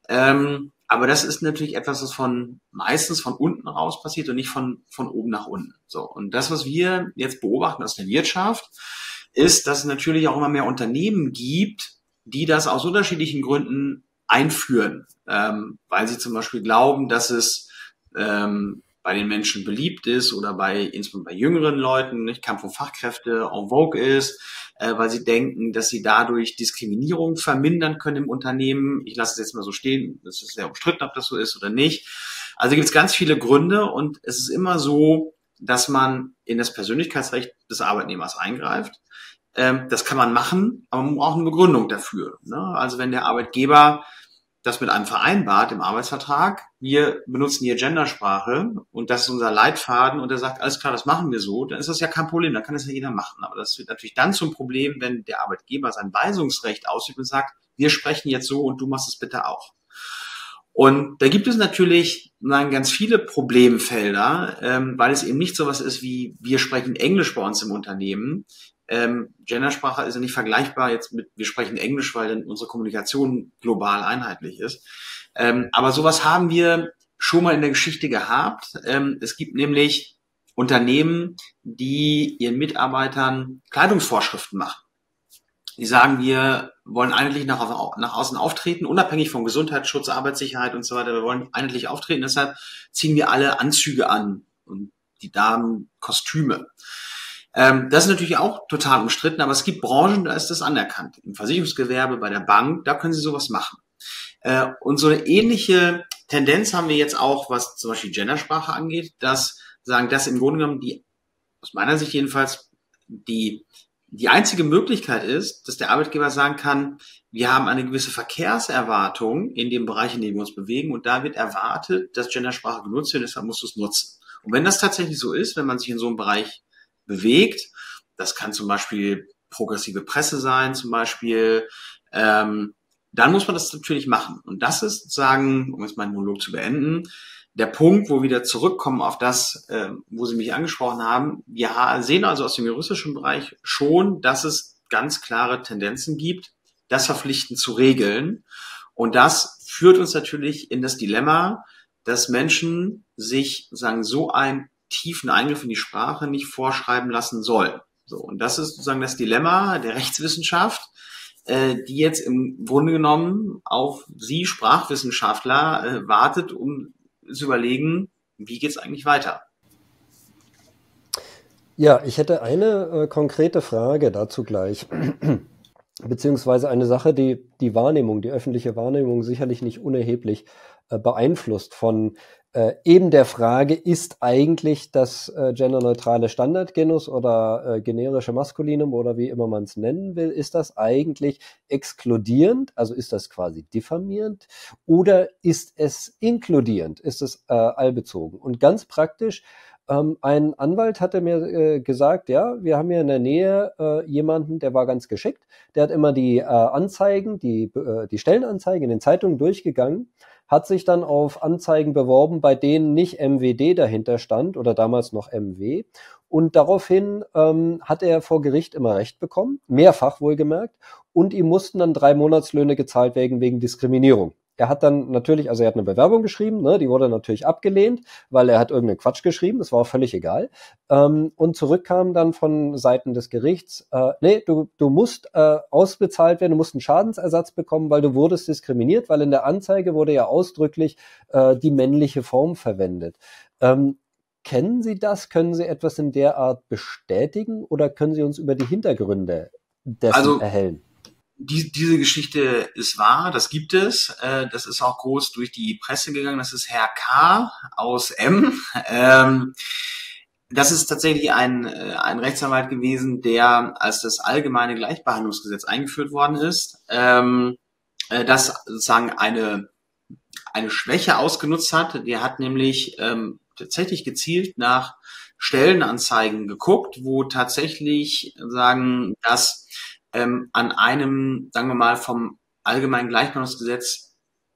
Ähm, Aber das ist natürlich etwas, was von meistens von unten raus passiert und nicht von von oben nach unten. So, und das, was wir jetzt beobachten aus der Wirtschaft, ist, dass es natürlich auch immer mehr Unternehmen gibt, die das aus unterschiedlichen Gründen einführen, ähm, weil sie zum Beispiel glauben, dass es ähm, bei den Menschen beliebt ist oder bei insbesondere bei jüngeren Leuten, nicht, Kampf um Fachkräfte en vogue ist, äh, weil sie denken, dass sie dadurch Diskriminierung vermindern können im Unternehmen. Ich lasse es jetzt mal so stehen, das ist sehr umstritten, ob das so ist oder nicht. Also gibt es ganz viele Gründe und es ist immer so, dass man in das Persönlichkeitsrecht des Arbeitnehmers eingreift. Ähm, das kann man machen, aber man braucht eine Begründung dafür. Ne? Also wenn der Arbeitgeber das mit einem vereinbart im Arbeitsvertrag, wir benutzen hier Gendersprache und das ist unser Leitfaden und er sagt, alles klar, das machen wir so, dann ist das ja kein Problem, dann kann das ja jeder machen. Aber das wird natürlich dann zum Problem, wenn der Arbeitgeber sein Weisungsrecht ausübt und sagt, wir sprechen jetzt so und du machst es bitte auch. Und da gibt es natürlich nein, ganz viele Problemfelder, ähm, weil es eben nicht so was ist wie, wir sprechen Englisch bei uns im Unternehmen. Ähm, Gendersprache ist ja nicht vergleichbar jetzt mit, wir sprechen Englisch, weil dann unsere Kommunikation global einheitlich ist. Ähm, aber sowas haben wir schon mal in der Geschichte gehabt. Ähm, es gibt nämlich Unternehmen, die ihren Mitarbeitern Kleidungsvorschriften machen. Die sagen, wir wollen einheitlich nach, nach außen auftreten, unabhängig von Gesundheitsschutz, Arbeitssicherheit und so weiter. Wir wollen einheitlich auftreten, deshalb ziehen wir alle Anzüge an und die Damen Kostüme. Ähm, das ist natürlich auch total umstritten, aber es gibt Branchen, da ist das anerkannt. Im Versicherungsgewerbe, bei der Bank, da können sie sowas machen. Äh, und so eine ähnliche Tendenz haben wir jetzt auch, was zum Beispiel Gendersprache angeht, dass sagen, dass im Grunde genommen die, aus meiner Sicht jedenfalls, die die einzige Möglichkeit ist, dass der Arbeitgeber sagen kann, wir haben eine gewisse Verkehrserwartung in dem Bereich, in dem wir uns bewegen und da wird erwartet, dass Gendersprache genutzt wird, deshalb musst du es nutzen. Und wenn das tatsächlich so ist, wenn man sich in so einem Bereich bewegt, das kann zum Beispiel progressive Presse sein, zum Beispiel, ähm, dann muss man das natürlich machen. Und das ist sozusagen, um jetzt meinen Monolog zu beenden, der Punkt, wo wir wieder zurückkommen auf das, äh, wo Sie mich angesprochen haben. Wir sehen also aus dem juristischen Bereich schon, dass es ganz klare Tendenzen gibt, das verpflichtend zu regeln. Und das führt uns natürlich in das Dilemma, dass Menschen sich sagen so einen tiefen Eingriff in die Sprache nicht vorschreiben lassen sollen. So, und das ist sozusagen das Dilemma der Rechtswissenschaft, äh, die jetzt im Grunde genommen auf Sie Sprachwissenschaftler äh, wartet, um zu überlegen, wie geht's eigentlich weiter? Ja, ich hätte eine äh, konkrete Frage dazu gleich, beziehungsweise eine Sache, die die Wahrnehmung, die öffentliche Wahrnehmung sicherlich nicht unerheblich äh, beeinflusst von äh, eben der Frage, ist eigentlich das äh, genderneutrale Standardgenus oder äh, generische Maskulinum oder wie immer man es nennen will, ist das eigentlich exkludierend, also ist das quasi diffamierend oder ist es inkludierend, ist es äh, allbezogen? Und ganz praktisch, ähm, ein Anwalt hatte mir äh, gesagt, ja, wir haben hier in der Nähe äh, jemanden, der war ganz geschickt, der hat immer die äh, Anzeigen, die, äh, die Stellenanzeigen in den Zeitungen durchgegangen, hat sich dann auf Anzeigen beworben, bei denen nicht M W D dahinter stand oder damals noch M W. Und daraufhin ähm, hat er vor Gericht immer Recht bekommen, mehrfach wohlgemerkt, und ihm mussten dann drei Monatslöhne gezahlt werden wegen Diskriminierung. Er hat dann natürlich, also er hat eine Bewerbung geschrieben, ne, die wurde natürlich abgelehnt, weil er hat irgendeinen Quatsch geschrieben, das war auch völlig egal. Ähm, und zurückkam dann von Seiten des Gerichts, äh, nee, du, du musst äh, ausbezahlt werden, du musst einen Schadensersatz bekommen, weil du wurdest diskriminiert, weil in der Anzeige wurde ja ausdrücklich äh, die männliche Form verwendet. Ähm, kennen Sie das? Können Sie etwas in der Art bestätigen oder können Sie uns über die Hintergründe dessen also erhellen? Die, diese Geschichte ist wahr, das gibt es. Äh, das ist auch groß durch die Presse gegangen. Das ist Herr K. aus M. Ähm, das ist tatsächlich ein, äh, ein Rechtsanwalt gewesen, der, als das allgemeine Gleichbehandlungsgesetz eingeführt worden ist, ähm, äh, das sozusagen eine, eine Schwäche ausgenutzt hat. Der hat nämlich ähm, tatsächlich gezielt nach Stellenanzeigen geguckt, wo tatsächlich sagen, dass Ähm, an einem, sagen wir mal, vom allgemeinen Gleichbehandlungsgesetz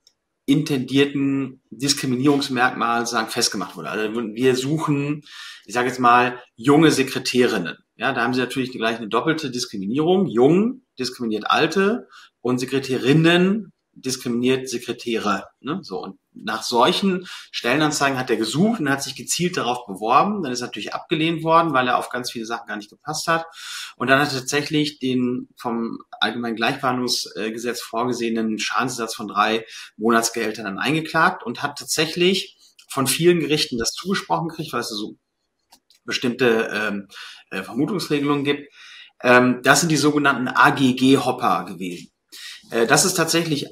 intendierten Diskriminierungsmerkmal sagen festgemacht wurde. Also wir suchen, ich sage jetzt mal, junge Sekretärinnen. Ja, da haben sie natürlich gleich eine doppelte Diskriminierung. Jung diskriminiert Alte und Sekretärinnen diskriminiert Sekretäre. Ne? So, und nach solchen Stellenanzeigen hat er gesucht und hat sich gezielt darauf beworben. Dann ist er natürlich abgelehnt worden, weil er auf ganz viele Sachen gar nicht gepasst hat. Und dann hat er tatsächlich den vom Allgemeinen Gleichbehandlungsgesetz vorgesehenen Schadensersatz von drei Monatsgehältern dann eingeklagt und hat tatsächlich von vielen Gerichten das zugesprochen gekriegt, weil es so bestimmte ähm, Vermutungsregelungen gibt. Ähm, das sind die sogenannten A G G-Hopper gewesen. Äh, das ist tatsächlich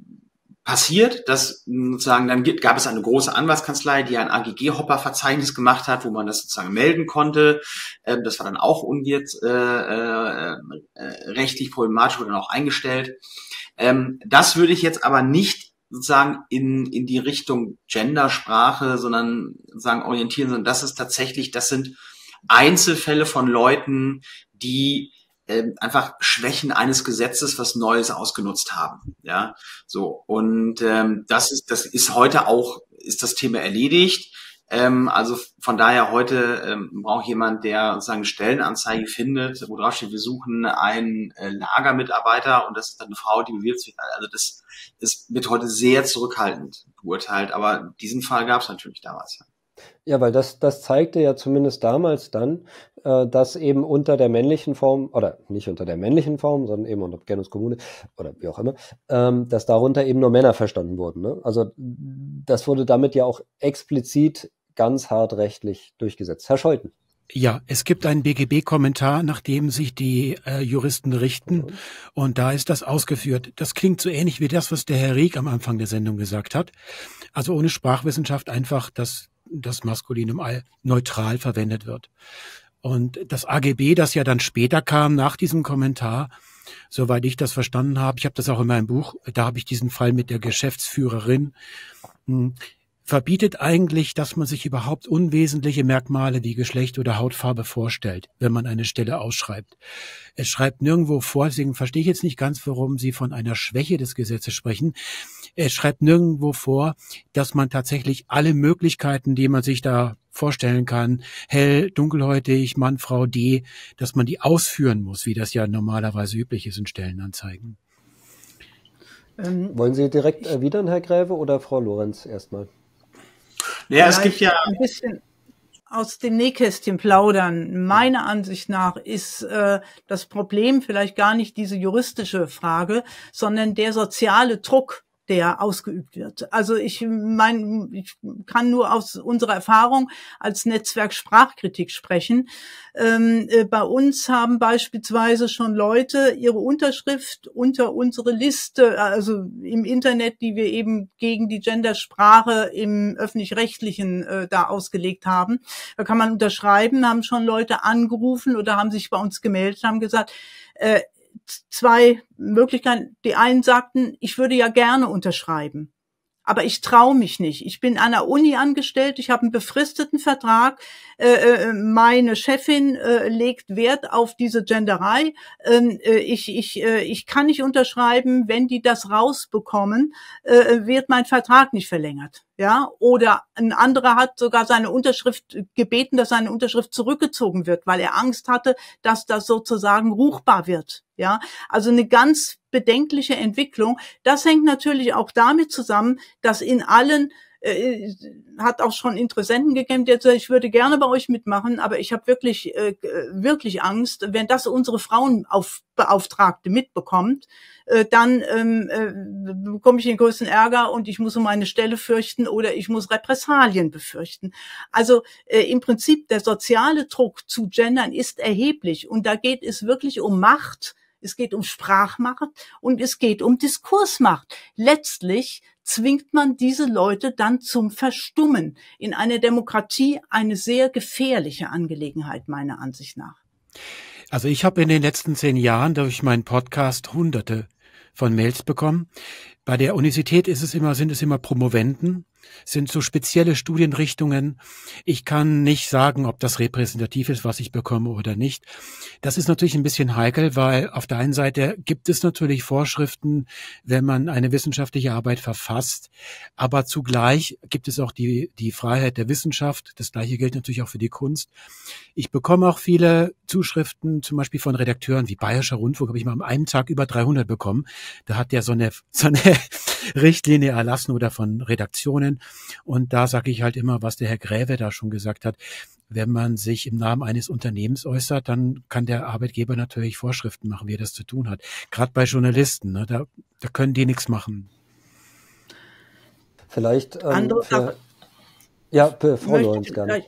passiert, dass sozusagen dann gibt, gab es eine große Anwaltskanzlei, die ein A G G-Hopper-Verzeichnis gemacht hat, wo man das sozusagen melden konnte. Ähm, das war dann auch unwirts, äh, äh, äh, rechtlich problematisch, wurde dann auch eingestellt. Ähm, das würde ich jetzt aber nicht sozusagen in in die Richtung Gendersprache, sondern sozusagen orientieren, sondern das ist tatsächlich, das sind Einzelfälle von Leuten, die äh, einfach Schwächen eines Gesetzes, was Neues ausgenutzt haben. Ja, so und ähm, das ist das ist heute auch ist das Thema erledigt. Ähm, also von daher heute ähm, braucht jemand, der sozusagen eine Stellenanzeige findet, wo drauf steht, wir suchen einen äh, Lagermitarbeiter und das ist dann eine Frau, die bewirbt sich. Also das ist, wird heute sehr zurückhaltend beurteilt, aber diesen Fall gab es natürlich damals. Ja. Ja, weil das, das zeigte ja zumindest damals dann, äh, dass eben unter der männlichen Form, oder nicht unter der männlichen Form, sondern eben unter Genus Commune oder wie auch immer, ähm, dass darunter eben nur Männer verstanden wurden. Ne? Also das wurde damit ja auch explizit ganz hart rechtlich durchgesetzt. Herr Scholten. Ja, es gibt einen B G B-Kommentar, nach dem sich die äh, Juristen richten, mhm. und da ist das ausgeführt. Das klingt so ähnlich wie das, was der Herr Rieck am Anfang der Sendung gesagt hat. Also ohne Sprachwissenschaft einfach, dass das Maskulinum neutral verwendet wird. Und das A G B, das ja dann später kam nach diesem Kommentar, soweit ich das verstanden habe, ich habe das auch in meinem Buch, da habe ich diesen Fall mit der Geschäftsführerin, mh, verbietet eigentlich, dass man sich überhaupt unwesentliche Merkmale wie Geschlecht oder Hautfarbe vorstellt, wenn man eine Stelle ausschreibt. Es schreibt nirgendwo vor, deswegen verstehe ich jetzt nicht ganz, warum Sie von einer Schwäche des Gesetzes sprechen. Es schreibt nirgendwo vor, dass man tatsächlich alle Möglichkeiten, die man sich da vorstellen kann, hell, dunkelhäutig, Mann, Frau, D, dass man die ausführen muss, wie das ja normalerweise üblich ist in Stellenanzeigen. Ähm, Wollen Sie direkt erwidern, Herr Gräve, oder Frau Lorenz erstmal? Ja, es gibt ja ein bisschen aus dem Nähkästchen plaudern. Meiner Ansicht nach ist äh, das Problem vielleicht gar nicht diese juristische Frage, sondern der soziale Druck, der ausgeübt wird. Also ich meine, ich kann nur aus unserer Erfahrung als Netzwerk Sprachkritik sprechen. Ähm, äh, bei uns haben beispielsweise schon Leute ihre Unterschrift unter unsere Liste, also im Internet, die wir eben gegen die Gendersprache im Öffentlich-Rechtlichen äh, da ausgelegt haben. Da kann man unterschreiben, haben schon Leute angerufen oder haben sich bei uns gemeldet, haben gesagt, äh, zwei Möglichkeiten. Die einen sagten, ich würde ja gerne unterschreiben, aber ich traue mich nicht. Ich bin an der Uni angestellt, ich habe einen befristeten Vertrag, äh, meine Chefin äh, legt Wert auf diese Genderei. Äh, ich, ich, äh, ich kann nicht unterschreiben, wenn die das rausbekommen, äh, wird mein Vertrag nicht verlängert. Ja, oder ein anderer hat sogar seine Unterschrift gebeten, dass seine Unterschrift zurückgezogen wird, weil er Angst hatte, dass das sozusagen ruchbar wird. Ja, also eine ganz bedenkliche Entwicklung. Das hängt natürlich auch damit zusammen, dass in allen äh, hat auch schon Interessenten gegeben, die sagen, ich würde gerne bei euch mitmachen, aber ich habe wirklich äh, wirklich Angst, wenn das unsere Frauenbeauftragte mitbekommt, äh, dann ähm, äh, bekomme ich den größten Ärger und ich muss um meine Stelle fürchten oder ich muss Repressalien befürchten. Also äh, im Prinzip der soziale Druck zu gendern ist erheblich und da geht es wirklich um Macht. Es geht um Sprachmacht und es geht um Diskursmacht. Letztlich zwingt man diese Leute dann zum Verstummen. In einer Demokratie eine sehr gefährliche Angelegenheit, meiner Ansicht nach. Also ich habe in den letzten zehn Jahren durch meinen Podcast hunderte von Mails bekommen. Bei der Universität ist es immer, sind es immer Promovenden, sind so spezielle Studienrichtungen. Ich kann nicht sagen, ob das repräsentativ ist, was ich bekomme oder nicht. Das ist natürlich ein bisschen heikel, weil auf der einen Seite gibt es natürlich Vorschriften, wenn man eine wissenschaftliche Arbeit verfasst, aber zugleich gibt es auch die, die Freiheit der Wissenschaft. Das Gleiche gilt natürlich auch für die Kunst. Ich bekomme auch viele Zuschriften, zum Beispiel von Redakteuren wie Bayerischer Rundfunk, habe ich mal an einem Tag über dreihundert bekommen. Da hat der so eine, so eine Richtlinie erlassen oder von Redaktionen. Und da sage ich halt immer, was der Herr Gräve da schon gesagt hat. Wenn man sich im Namen eines Unternehmens äußert, dann kann der Arbeitgeber natürlich Vorschriften machen, wie er das zu tun hat. Gerade bei Journalisten, ne, da, da können die nichts machen. Vielleicht ähm, für, ja, Frau Lorenz gerne.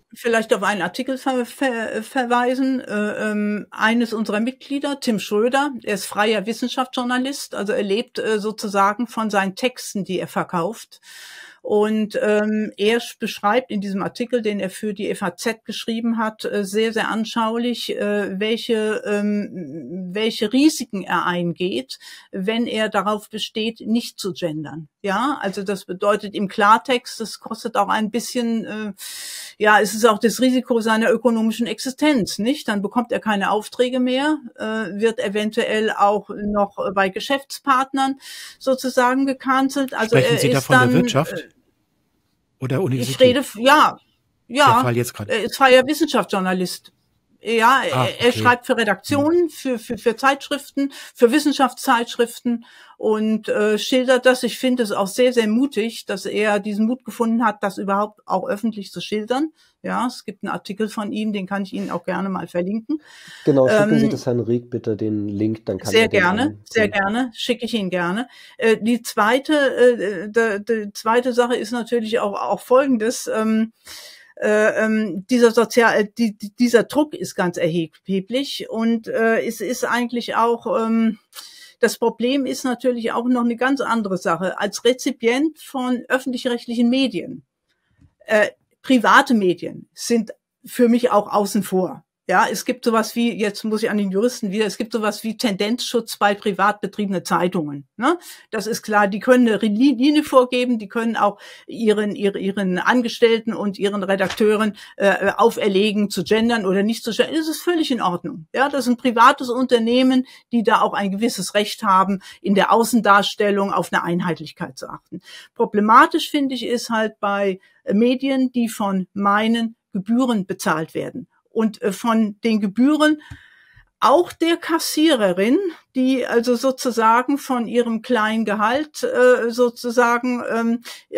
vielleicht auf einen Artikel ver ver verweisen, äh, ähm, eines unserer Mitglieder, Tim Schröder, er ist freier Wissenschaftsjournalist, also er lebt äh, sozusagen von seinen Texten, die er verkauft. Und ähm, er beschreibt in diesem Artikel, den er für die F A Z geschrieben hat, äh, sehr, sehr anschaulich, äh, welche, ähm, welche Risiken er eingeht, wenn er darauf besteht, nicht zu gendern. Ja, also das bedeutet im Klartext, das kostet auch ein bisschen, äh, ja, es ist auch das Risiko seiner ökonomischen Existenz, nicht? Dann bekommt er keine Aufträge mehr, äh, wird eventuell auch noch bei Geschäftspartnern sozusagen gecancelt. Also Sprechen er Sie da ist von dann, der Wirtschaft? Äh, Oder Universität? Ich rede, ja, ja, Der Fall jetzt gerade. er ist freier Wissenschaftsjournalist. Ja, Ah, er, er okay. schreibt für Redaktionen, für, für, für Zeitschriften, für Wissenschaftszeitschriften und äh, schildert das. Ich finde es auch sehr, sehr mutig, dass er diesen Mut gefunden hat, das überhaupt auch öffentlich zu schildern. Ja, es gibt einen Artikel von ihm, den kann ich Ihnen auch gerne mal verlinken. Genau, schicken Ähm, Sie das Herrn Rieck bitte den Link, dann kann Sehr er den gerne, ansehen. sehr gerne, schicke ich Ihnen gerne. Äh, die zweite, äh, die, die zweite Sache ist natürlich auch, auch Folgendes. Ähm, äh, ähm, dieser Sozial, die, die, dieser Druck ist ganz erheblich und äh, es ist eigentlich auch, ähm, das Problem ist natürlich auch noch eine ganz andere Sache. Als Rezipient von öffentlich-rechtlichen Medien, äh, private Medien sind für mich auch außen vor. Ja, es gibt sowas wie, jetzt muss ich an den Juristen wieder, es gibt sowas wie Tendenzschutz bei privat betriebenen Zeitungen. Ne? Das ist klar, die können eine Linie vorgeben, die können auch ihren, ihren, ihren Angestellten und ihren Redakteuren äh, auferlegen, zu gendern oder nicht zu gendern. Das ist völlig in Ordnung. Ja, das ist ein privates Unternehmen, die da auch ein gewisses Recht haben, in der Außendarstellung auf eine Einheitlichkeit zu achten. Problematisch, finde ich, ist halt bei Medien, die von meinen Gebühren bezahlt werden. Und von den Gebühren auch der Kassiererin, die also sozusagen von ihrem kleinen Gehalt äh, sozusagen ähm, äh,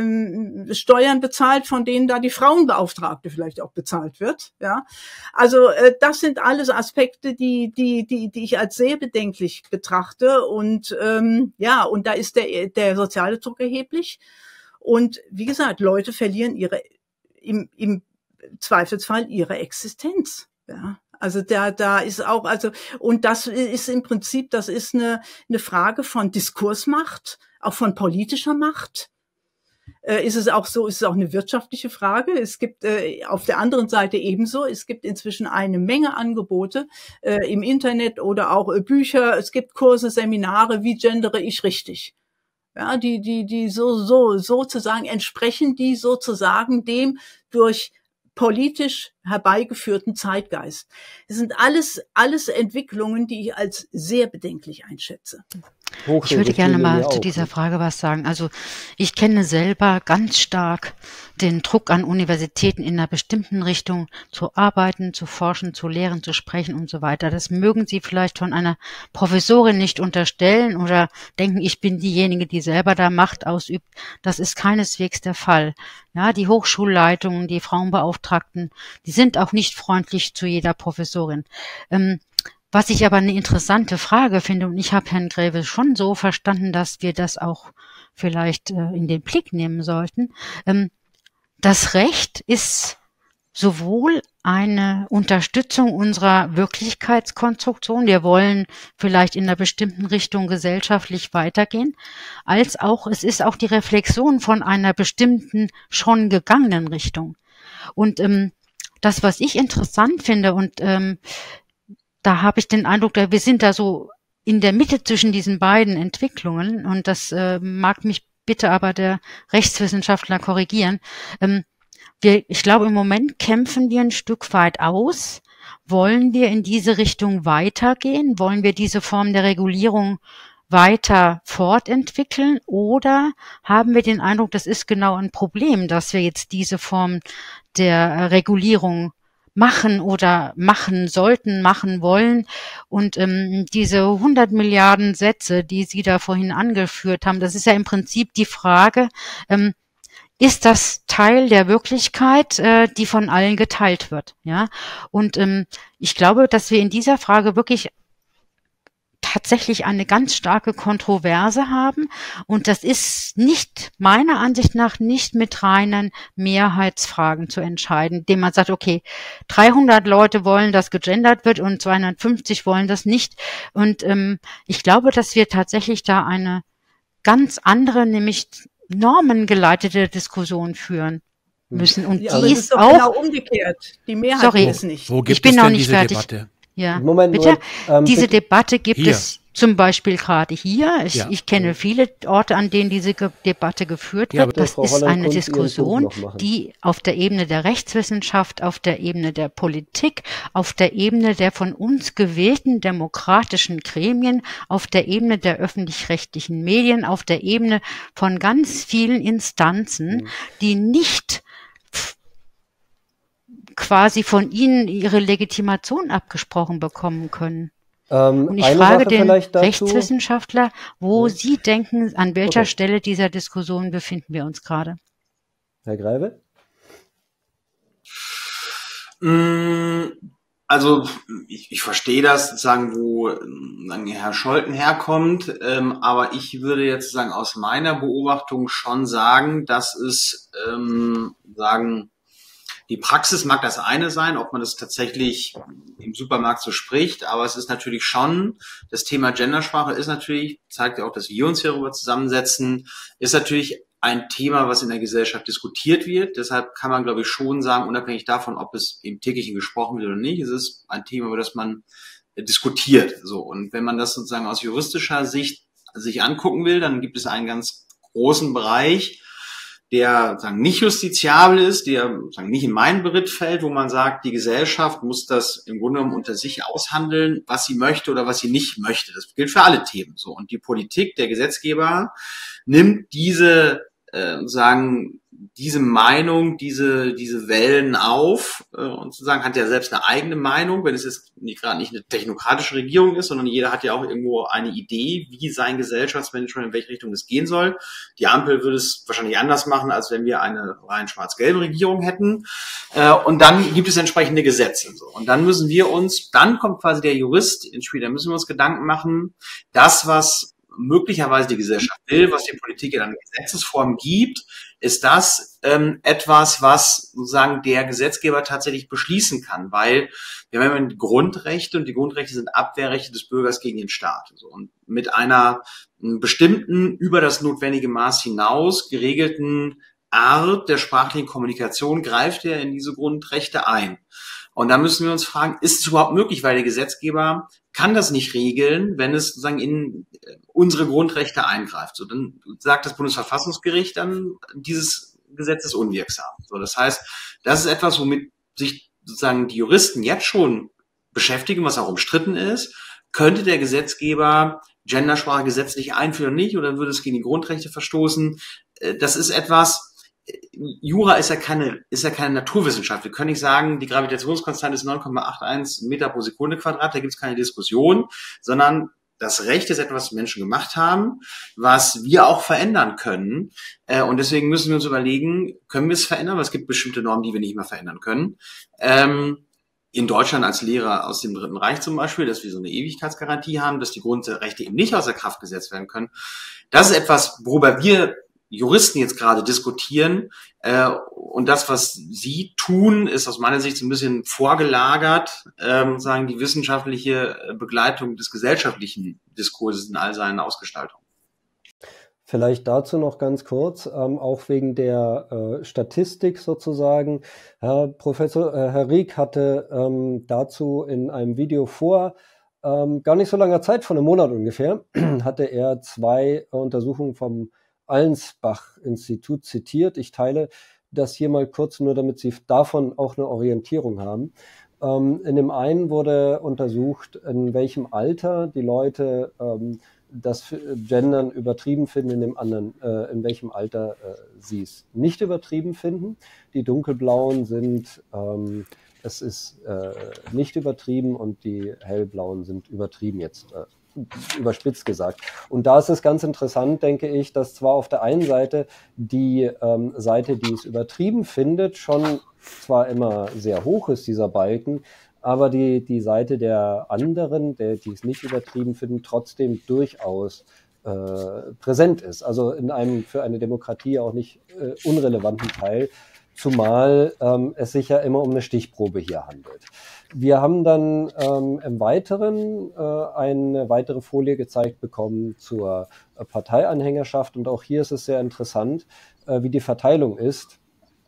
äh, Steuern bezahlt, von denen da die Frauenbeauftragte vielleicht auch bezahlt wird. Ja, also äh, das sind alles Aspekte, die die die die ich als sehr bedenklich betrachte. Und ähm, ja, und da ist der der soziale Druck erheblich. Und wie gesagt, Leute verlieren ihre im im Zweifelsfall ihre Existenz. Ja, also da, da ist auch, also, und das ist im Prinzip, das ist eine, eine Frage von Diskursmacht, auch von politischer Macht. Äh, ist es auch so, ist es auch eine wirtschaftliche Frage. Es gibt äh, auf der anderen Seite ebenso, es gibt inzwischen eine Menge Angebote äh, im Internet oder auch äh, Bücher, es gibt Kurse, Seminare, wie gendere ich richtig? Ja, die, die, die so, so, sozusagen entsprechen die sozusagen dem durch politisch herbeigeführten Zeitgeist. Das sind alles, alles Entwicklungen, die ich als sehr bedenklich einschätze. Ich würde gerne mal zu dieser Frage was sagen. Also ich kenne selber ganz stark den Druck an Universitäten in einer bestimmten Richtung zu arbeiten, zu forschen, zu lehren, zu sprechen und so weiter. Das mögen Sie vielleicht von einer Professorin nicht unterstellen oder denken, ich bin diejenige, die selber da Macht ausübt. Das ist keineswegs der Fall. Ja, die Hochschulleitungen, die Frauenbeauftragten, die sind auch nicht freundlich zu jeder Professorin. Ähm, Was ich aber eine interessante Frage finde, und ich habe Herrn Graewe schon so verstanden, dass wir das auch vielleicht äh, in den Blick nehmen sollten. Ähm, das Recht ist sowohl eine Unterstützung unserer Wirklichkeitskonstruktion, wir wollen vielleicht in einer bestimmten Richtung gesellschaftlich weitergehen, als auch, es ist auch die Reflexion von einer bestimmten schon gegangenen Richtung. Und ähm, das, was ich interessant finde, und ähm, da habe ich den Eindruck, wir sind da so in der Mitte zwischen diesen beiden Entwicklungen, und das äh, mag mich bitte aber der Rechtswissenschaftler korrigieren. Ähm, wir, ich glaube, im Moment kämpfen wir ein Stück weit aus. Wollen wir in diese Richtung weitergehen? Wollen wir diese Form der Regulierung weiter fortentwickeln? Oder haben wir den Eindruck, das ist genau ein Problem, dass wir jetzt diese Form der Regulierung machen oder machen sollten, machen wollen. Und ähm, diese hundert Milliarden Sätze, die Sie da vorhin angeführt haben, das ist ja im Prinzip die Frage, ähm, ist das Teil der Wirklichkeit, äh, die von allen geteilt wird? Ja. Und ähm, ich glaube, dass wir in dieser Frage wirklich tatsächlich eine ganz starke Kontroverse haben. Und das ist nicht, meiner Ansicht nach, nicht mit reinen Mehrheitsfragen zu entscheiden, indem man sagt, okay, dreihundert Leute wollen, dass gegendert wird und zweihundertfünfzig wollen das nicht. Und ähm, ich glaube, dass wir tatsächlich da eine ganz andere, nämlich normengeleitete Diskussion führen müssen. Und Ja, die aber es ist ist doch auch, genau umgekehrt. Die Mehrheit sorry, ist nicht. Wo gibt ich bin es noch denn nicht diese fertig. Debatte? Ja, Moment, bitte. Moment, ähm, Diese bitte. Debatte gibt Hier. es zum Beispiel gerade hier. Ich, Ja. ich kenne viele Orte, an denen diese Ge Debatte geführt Ja, wird. aber Das Frau ist Holland, eine können Sie Ihren Punkt Diskussion, noch machen? die auf der Ebene der Rechtswissenschaft, auf der Ebene der Politik, auf der Ebene der von uns gewählten demokratischen Gremien, auf der Ebene der öffentlich-rechtlichen Medien, auf der Ebene von ganz vielen Instanzen, Mhm. die nicht quasi von ihnen ihre Legitimation abgesprochen bekommen können. Ähm, Und ich eine frage Sache den vielleicht dazu. Rechtswissenschaftler, wo Ja. Sie denken, an welcher Okay. Stelle dieser Diskussion befinden wir uns gerade? Herr Greive? Mm, Also ich, ich verstehe das, sozusagen, wo ähm, sagen, Herr Scholten herkommt, ähm, aber ich würde jetzt sagen aus meiner Beobachtung schon sagen, dass es ähm, sagen die Praxis mag das eine sein, ob man das tatsächlich im Supermarkt so spricht, aber es ist natürlich schon, das Thema Gendersprache ist natürlich, zeigt ja auch, dass wir uns hierüber zusammensetzen, ist natürlich ein Thema, was in der Gesellschaft diskutiert wird. Deshalb kann man, glaube ich, schon sagen, unabhängig davon, ob es im täglichen gesprochen wird oder nicht, es ist ein Thema, über das man diskutiert. So. Und wenn man das sozusagen aus juristischer Sicht sich angucken will, dann gibt es einen ganz großen Bereich, der sagen, nicht justiziabel ist, der sagen, nicht in meinen Beritt fällt, wo man sagt, die Gesellschaft muss das im Grunde genommen unter sich aushandeln, was sie möchte oder was sie nicht möchte. Das gilt für alle Themen so. Und die Politik, der Gesetzgeber, nimmt diese äh, sagen diese Meinung, diese diese Wellen auf äh, und sozusagen hat ja selbst eine eigene Meinung, wenn es jetzt nicht gerade nicht eine technokratische Regierung ist, sondern jeder hat ja auch irgendwo eine Idee, wie sein Gesellschaftsmanagement, in welche Richtung es gehen soll. Die Ampel würde es wahrscheinlich anders machen, als wenn wir eine rein schwarz-gelbe Regierung hätten. Äh, und dann gibt es entsprechende Gesetze. So. Und dann müssen wir uns, dann kommt quasi der Jurist ins Spiel, da müssen wir uns Gedanken machen, das, was möglicherweise die Gesellschaft will, was die Politik in einer Gesetzesform gibt, ist das ähm, etwas, was sozusagen der Gesetzgeber tatsächlich beschließen kann, weil wir haben ja Grundrechte und die Grundrechte sind Abwehrrechte des Bürgers gegen den Staat. So. Und mit einer bestimmten, über das notwendige Maß hinaus geregelten Art der sprachlichen Kommunikation greift er in diese Grundrechte ein. Und da müssen wir uns fragen, ist es überhaupt möglich, weil der Gesetzgeber kann das nicht regeln, wenn es sozusagen in unsere Grundrechte eingreift. So, dann sagt das Bundesverfassungsgericht dann, dieses Gesetz ist unwirksam. So, das heißt, das ist etwas, womit sich sozusagen die Juristen jetzt schon beschäftigen, was auch umstritten ist. Könnte der Gesetzgeber Gendersprache gesetzlich einführen oder nicht, oder würde es gegen die Grundrechte verstoßen? Das ist etwas, Jura ist ja keine, ist ja keine Naturwissenschaft. Wir können nicht sagen, die Gravitationskonstante ist neun Komma einundachtzig Meter pro Sekunde Quadrat, da gibt es keine Diskussion, sondern das Recht ist etwas, was Menschen gemacht haben, was wir auch verändern können. Und deswegen müssen wir uns überlegen, können wir es verändern? Weil es gibt bestimmte Normen, die wir nicht mehr verändern können. In Deutschland als Lehrer aus dem Dritten Reich zum Beispiel, dass wir so eine Ewigkeitsgarantie haben, dass die Grundrechte eben nicht außer Kraft gesetzt werden können. Das ist etwas, worüber wir Juristen jetzt gerade diskutieren, äh, und das, was sie tun, ist aus meiner Sicht so ein bisschen vorgelagert, ähm, sagen die wissenschaftliche Begleitung des gesellschaftlichen Diskurses in all seinen Ausgestaltungen. Vielleicht dazu noch ganz kurz, ähm, auch wegen der äh, Statistik sozusagen. Herr Professor, äh, Herr Rieck hatte ähm, dazu in einem Video vor ähm, gar nicht so langer Zeit, von einem Monat ungefähr, hatte er zwei äh, Untersuchungen vom Allensbach-Institut zitiert. Ich teile das hier mal kurz, nur damit Sie davon auch eine Orientierung haben. Ähm, in dem einen wurde untersucht, in welchem Alter die Leute ähm, das Gendern übertrieben finden, in dem anderen, äh, in welchem Alter äh, sie es nicht übertrieben finden. Die dunkelblauen sind, ähm, es ist äh, nicht übertrieben und die hellblauen sind übertrieben jetzt. Äh, überspitzt gesagt. Und da ist es ganz interessant, denke ich, dass zwar auf der einen Seite die ähm, Seite, die es übertrieben findet, schon zwar immer sehr hoch ist, dieser Balken, aber die, die Seite der anderen, der, die es nicht übertrieben finden, trotzdem durchaus äh, präsent ist. Also in einem für eine Demokratie auch nicht äh, unrelevanten Teil, zumal ähm, es sich ja immer um eine Stichprobe hier handelt. Wir haben dann ähm, im Weiteren äh, eine weitere Folie gezeigt bekommen zur äh, Parteianhängerschaft, und auch hier ist es sehr interessant, äh, wie die Verteilung ist,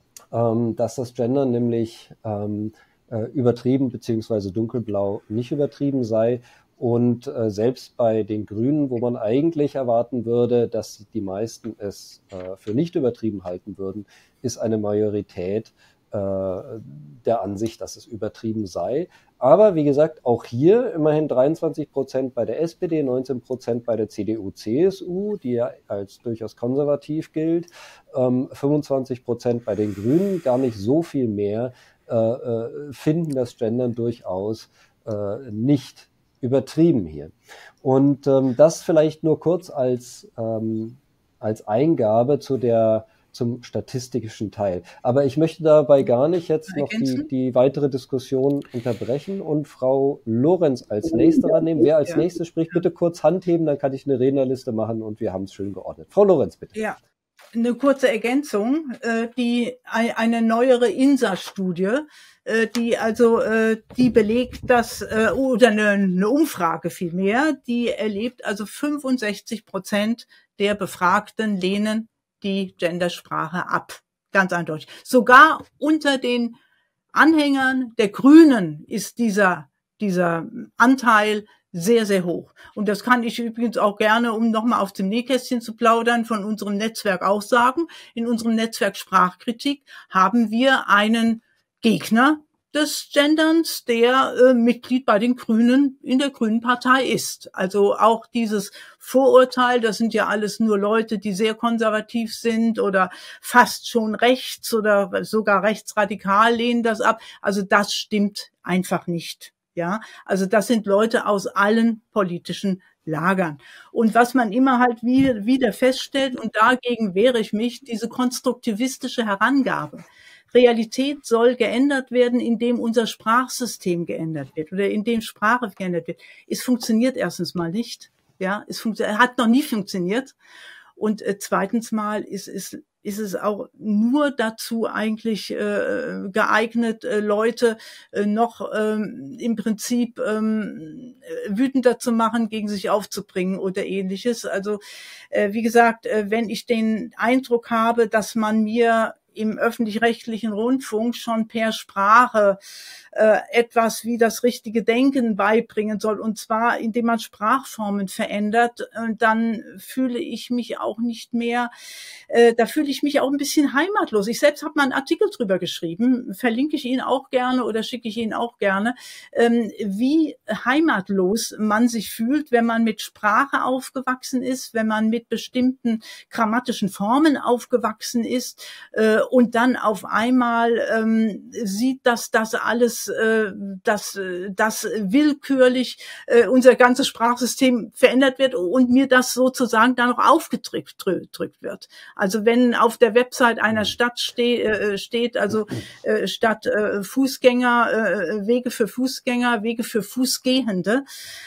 ähm, dass das Gendern nämlich ähm, äh, übertrieben bzw. dunkelblau nicht übertrieben sei. Und äh, selbst bei den Grünen, wo man eigentlich erwarten würde, dass die meisten es äh, für nicht übertrieben halten würden, ist eine Majorität äh, der Ansicht, dass es übertrieben sei. Aber wie gesagt, auch hier immerhin dreiundzwanzig Prozent bei der S P D, neunzehn Prozent bei der C D U C S U, die ja als durchaus konservativ gilt, ähm, fünfundzwanzig Prozent bei den Grünen, gar nicht so viel mehr, äh, äh, finden das Gendern durchaus äh, nicht übertrieben hier. Und ähm, das vielleicht nur kurz als, ähm, als Eingabe zu der, zum statistischen Teil. Aber ich möchte dabei gar nicht jetzt noch die, die weitere Diskussion unterbrechen und Frau Lorenz als Nächste rannehmen. Wer als Ja. Nächste spricht, bitte kurz Hand heben, dann kann ich eine Rednerliste machen und wir haben es schön geordnet. Frau Lorenz, bitte. Ja, eine kurze Ergänzung, äh, die eine neuere I N S A-Studie, äh, die also äh, die belegt, dass äh, oder eine, eine Umfrage vielmehr, die erlebt, also fünfundsechzig Prozent der Befragten lehnen die Gendersprache ab, ganz eindeutig. Sogar unter den Anhängern der Grünen ist dieser dieser Anteil sehr, sehr hoch. Und das kann ich übrigens auch gerne, um nochmal auf dem Nähkästchen zu plaudern, von unserem Netzwerk auch sagen. In unserem Netzwerk Sprachkritik haben wir einen Gegner des Genderns, der äh, Mitglied bei den Grünen in der Grünen Partei ist. Also auch dieses Vorurteil, das sind ja alles nur Leute, die sehr konservativ sind oder fast schon rechts oder sogar rechtsradikal lehnen das ab. Also das stimmt einfach nicht. Ja, also das sind Leute aus allen politischen Lagern. Und was man immer halt wieder, wieder feststellt, und dagegen wehre ich mich, diese konstruktivistische Herangabe. Realität soll geändert werden, indem unser Sprachsystem geändert wird oder indem Sprache geändert wird. Es funktioniert erstens mal nicht. Ja, es funktioniert, hat noch nie funktioniert. Und äh, zweitens mal ist, ist, ist es auch nur dazu eigentlich äh, geeignet, äh, Leute äh, noch ähm, im Prinzip ähm, wütender zu machen, gegen sich aufzubringen oder ähnliches. Also äh, wie gesagt, äh, wenn ich den Eindruck habe, dass man mir im öffentlich-rechtlichen Rundfunk schon per Sprache äh, etwas wie das richtige Denken beibringen soll, und zwar indem man Sprachformen verändert, und dann fühle ich mich auch nicht mehr, äh, da fühle ich mich auch ein bisschen heimatlos. Ich selbst habe mal einen Artikel drüber geschrieben, verlinke ich Ihnen auch gerne oder schicke ich Ihnen auch gerne, ähm, wie heimatlos man sich fühlt, wenn man mit Sprache aufgewachsen ist, wenn man mit bestimmten grammatischen Formen aufgewachsen ist, äh, und dann auf einmal ähm, sieht, dass das alles, äh, dass das willkürlich äh, unser ganzes Sprachsystem verändert wird und mir das sozusagen dann noch aufgedrückt drückt wird. Also wenn auf der Website einer Stadt ste äh, steht, also äh, statt äh, Fußgänger, äh, Wege für Fußgänger, Wege für Fußgehende,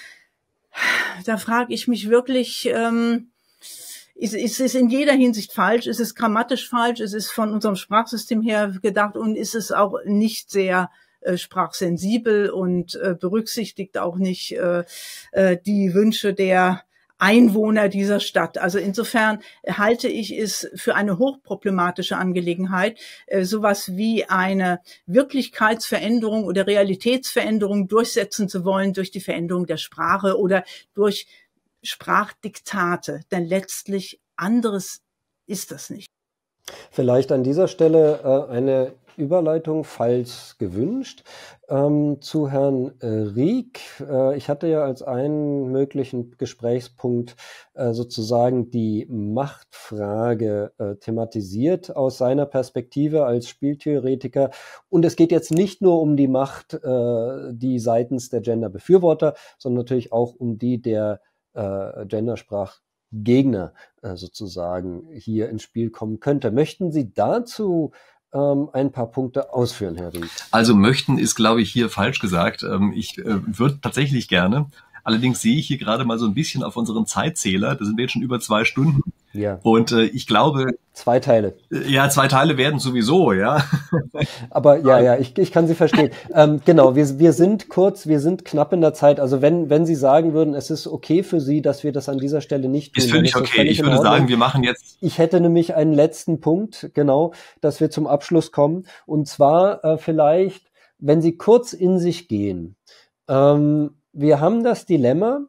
da frage ich mich wirklich, ähm, Es ist in jeder Hinsicht falsch, es ist grammatisch falsch, es ist von unserem Sprachsystem her gedacht und es ist auch nicht sehr äh, sprachsensibel und äh, berücksichtigt auch nicht äh, äh, die Wünsche der Einwohner dieser Stadt. Also insofern halte ich es für eine hochproblematische Angelegenheit, äh, sowas wie eine Wirklichkeitsveränderung oder Realitätsveränderung durchsetzen zu wollen durch die Veränderung der Sprache oder durch Sprachdiktate, denn letztlich anderes ist das nicht. Vielleicht an dieser Stelle äh, eine Überleitung, falls gewünscht, ähm, zu Herrn äh, Rieck. Äh, ich hatte ja als einen möglichen Gesprächspunkt äh, sozusagen die Machtfrage äh, thematisiert aus seiner Perspektive als Spieltheoretiker. Und es geht jetzt nicht nur um die Macht, äh, die seitens der Gender-Befürworter, sondern natürlich auch um die der äh, Gendersprachgegner äh, sozusagen hier ins Spiel kommen könnte. Möchten Sie dazu ähm, ein paar Punkte ausführen, Herr Rieck. Also möchten ist, glaube ich, hier falsch gesagt. Ähm, ich äh, würde tatsächlich gerne. Allerdings sehe ich hier gerade mal so ein bisschen auf unseren Zeitzähler. Da sind wir jetzt schon über zwei Stunden. Ja. Und äh, ich glaube... Zwei Teile. Äh, ja, zwei Teile werden sowieso, ja. Aber ja, ja, ich, ich kann Sie verstehen. ähm, genau, wir, wir sind kurz, wir sind knapp in der Zeit. Also wenn, wenn Sie sagen würden, es ist okay für Sie, dass wir das an dieser Stelle nicht tun. Ist völlig ist okay. Völlig ich würde sagen, wir machen jetzt... Ich hätte nämlich einen letzten Punkt, genau, dass wir zum Abschluss kommen. Und zwar äh, vielleicht, wenn Sie kurz in sich gehen. Ähm, wir haben das Dilemma,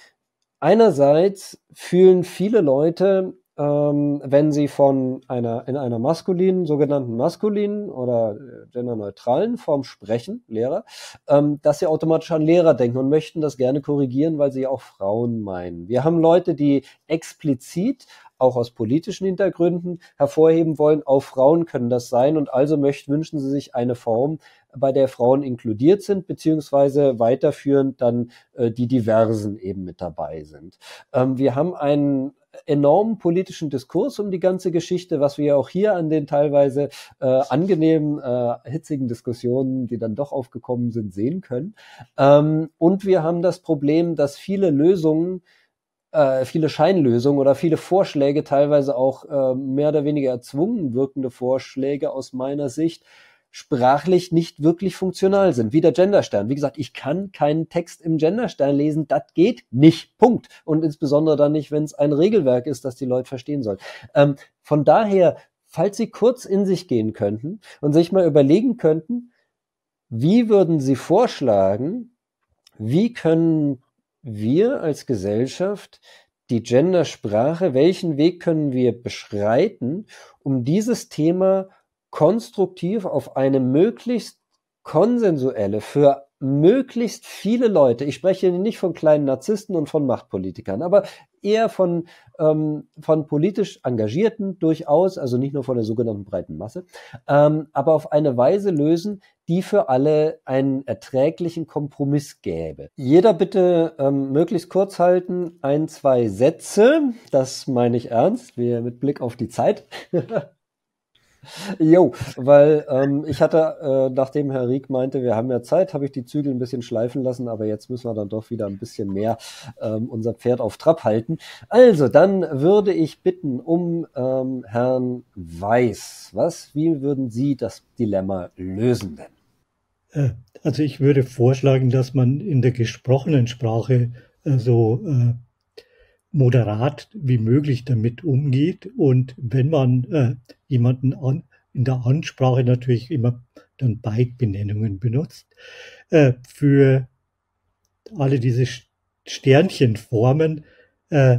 einerseits fühlen viele Leute, ähm, wenn sie von einer, in einer maskulinen, sogenannten maskulinen oder genderneutralen Form sprechen, Lehrer, ähm, dass sie automatisch an Lehrer denken und möchten das gerne korrigieren, weil sie auch Frauen meinen. Wir haben Leute, die explizit auch aus politischen Hintergründen hervorheben wollen, auch Frauen können das sein und also möchten, wünschen sie sich eine Form, bei der Frauen inkludiert sind, beziehungsweise weiterführend dann äh, die Diversen eben mit dabei sind. Ähm, wir haben einen enormen politischen Diskurs um die ganze Geschichte, was wir auch hier an den teilweise äh, angenehmen, äh, hitzigen Diskussionen, die dann doch aufgekommen sind, sehen können. Ähm, und wir haben das Problem, dass viele Lösungen Äh, viele Scheinlösungen oder viele Vorschläge, teilweise auch äh, mehr oder weniger erzwungen wirkende Vorschläge aus meiner Sicht, sprachlich nicht wirklich funktional sind, wie der Genderstern. Wie gesagt, ich kann keinen Text im Genderstern lesen, das geht nicht, Punkt. Und insbesondere dann nicht, wenn es ein Regelwerk ist, das die Leute verstehen sollen. Ähm, von daher, falls Sie kurz in sich gehen könnten und sich mal überlegen könnten, wie würden Sie vorschlagen, wie können wir als Gesellschaft die Gendersprache, welchen Weg können wir beschreiten, um dieses Thema konstruktiv auf eine möglichst konsensuelle, für möglichst viele Leute, ich spreche nicht von kleinen Narzissten und von Machtpolitikern, aber eher von, ähm, von politisch Engagierten durchaus, also nicht nur von der sogenannten breiten Masse, ähm, aber auf eine Weise lösen, die für alle einen erträglichen Kompromiss gäbe. Jeder bitte ähm, möglichst kurz halten, ein, zwei Sätze, das meine ich ernst, wir mit Blick auf die Zeit. Jo, weil ähm, ich hatte, äh, nachdem Herr Rieck meinte, wir haben ja Zeit, habe ich die Zügel ein bisschen schleifen lassen, aber jetzt müssen wir dann doch wieder ein bisschen mehr ähm, unser Pferd auf Trab halten. Also, dann würde ich bitten um ähm, Herrn Weiß. Was, wie würden Sie das Dilemma lösen denn? Also ich würde vorschlagen, dass man in der gesprochenen Sprache äh, so äh, moderat wie möglich damit umgeht und wenn man äh, jemanden an, in der Ansprache natürlich immer dann Beidbenennungen benutzt, äh, für alle diese Sternchenformen, äh,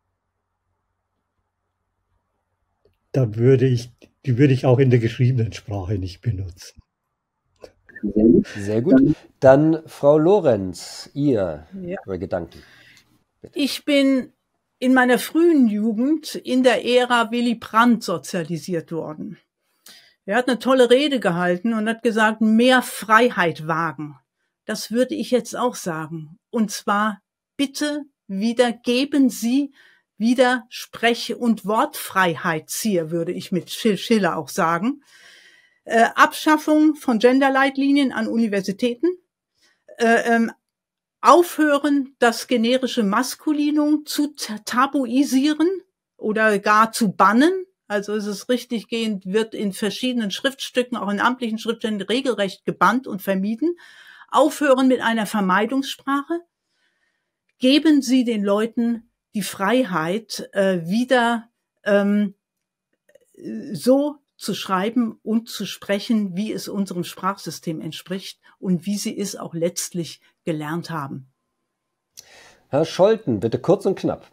da würde ich, die würde ich auch in der geschriebenen Sprache nicht benutzen. Sehr gut. Dann Frau Lorenz, ihr Ja. Gedanken. Bitte. Ich bin in meiner frühen Jugend in der Ära Willy Brandt sozialisiert worden. Er hat eine tolle Rede gehalten und hat gesagt, mehr Freiheit wagen. Das würde ich jetzt auch sagen. Und zwar, bitte wieder geben Sie wieder Sprech- und Wortfreiheit hier, würde ich mit Schiller auch sagen. Äh, Abschaffung von Genderleitlinien an Universitäten, äh, ähm, aufhören, das generische Maskulinum zu tabuisieren oder gar zu bannen. Also es ist richtig gehend, wird in verschiedenen Schriftstücken, auch in amtlichen Schriftstücken, regelrecht gebannt und vermieden. Aufhören mit einer Vermeidungssprache. Geben Sie den Leuten die Freiheit, äh, wieder ähm, so zu schreiben und zu sprechen, wie es unserem Sprachsystem entspricht und wie sie es auch letztlich gelernt haben. Herr Scholten, bitte kurz und knapp.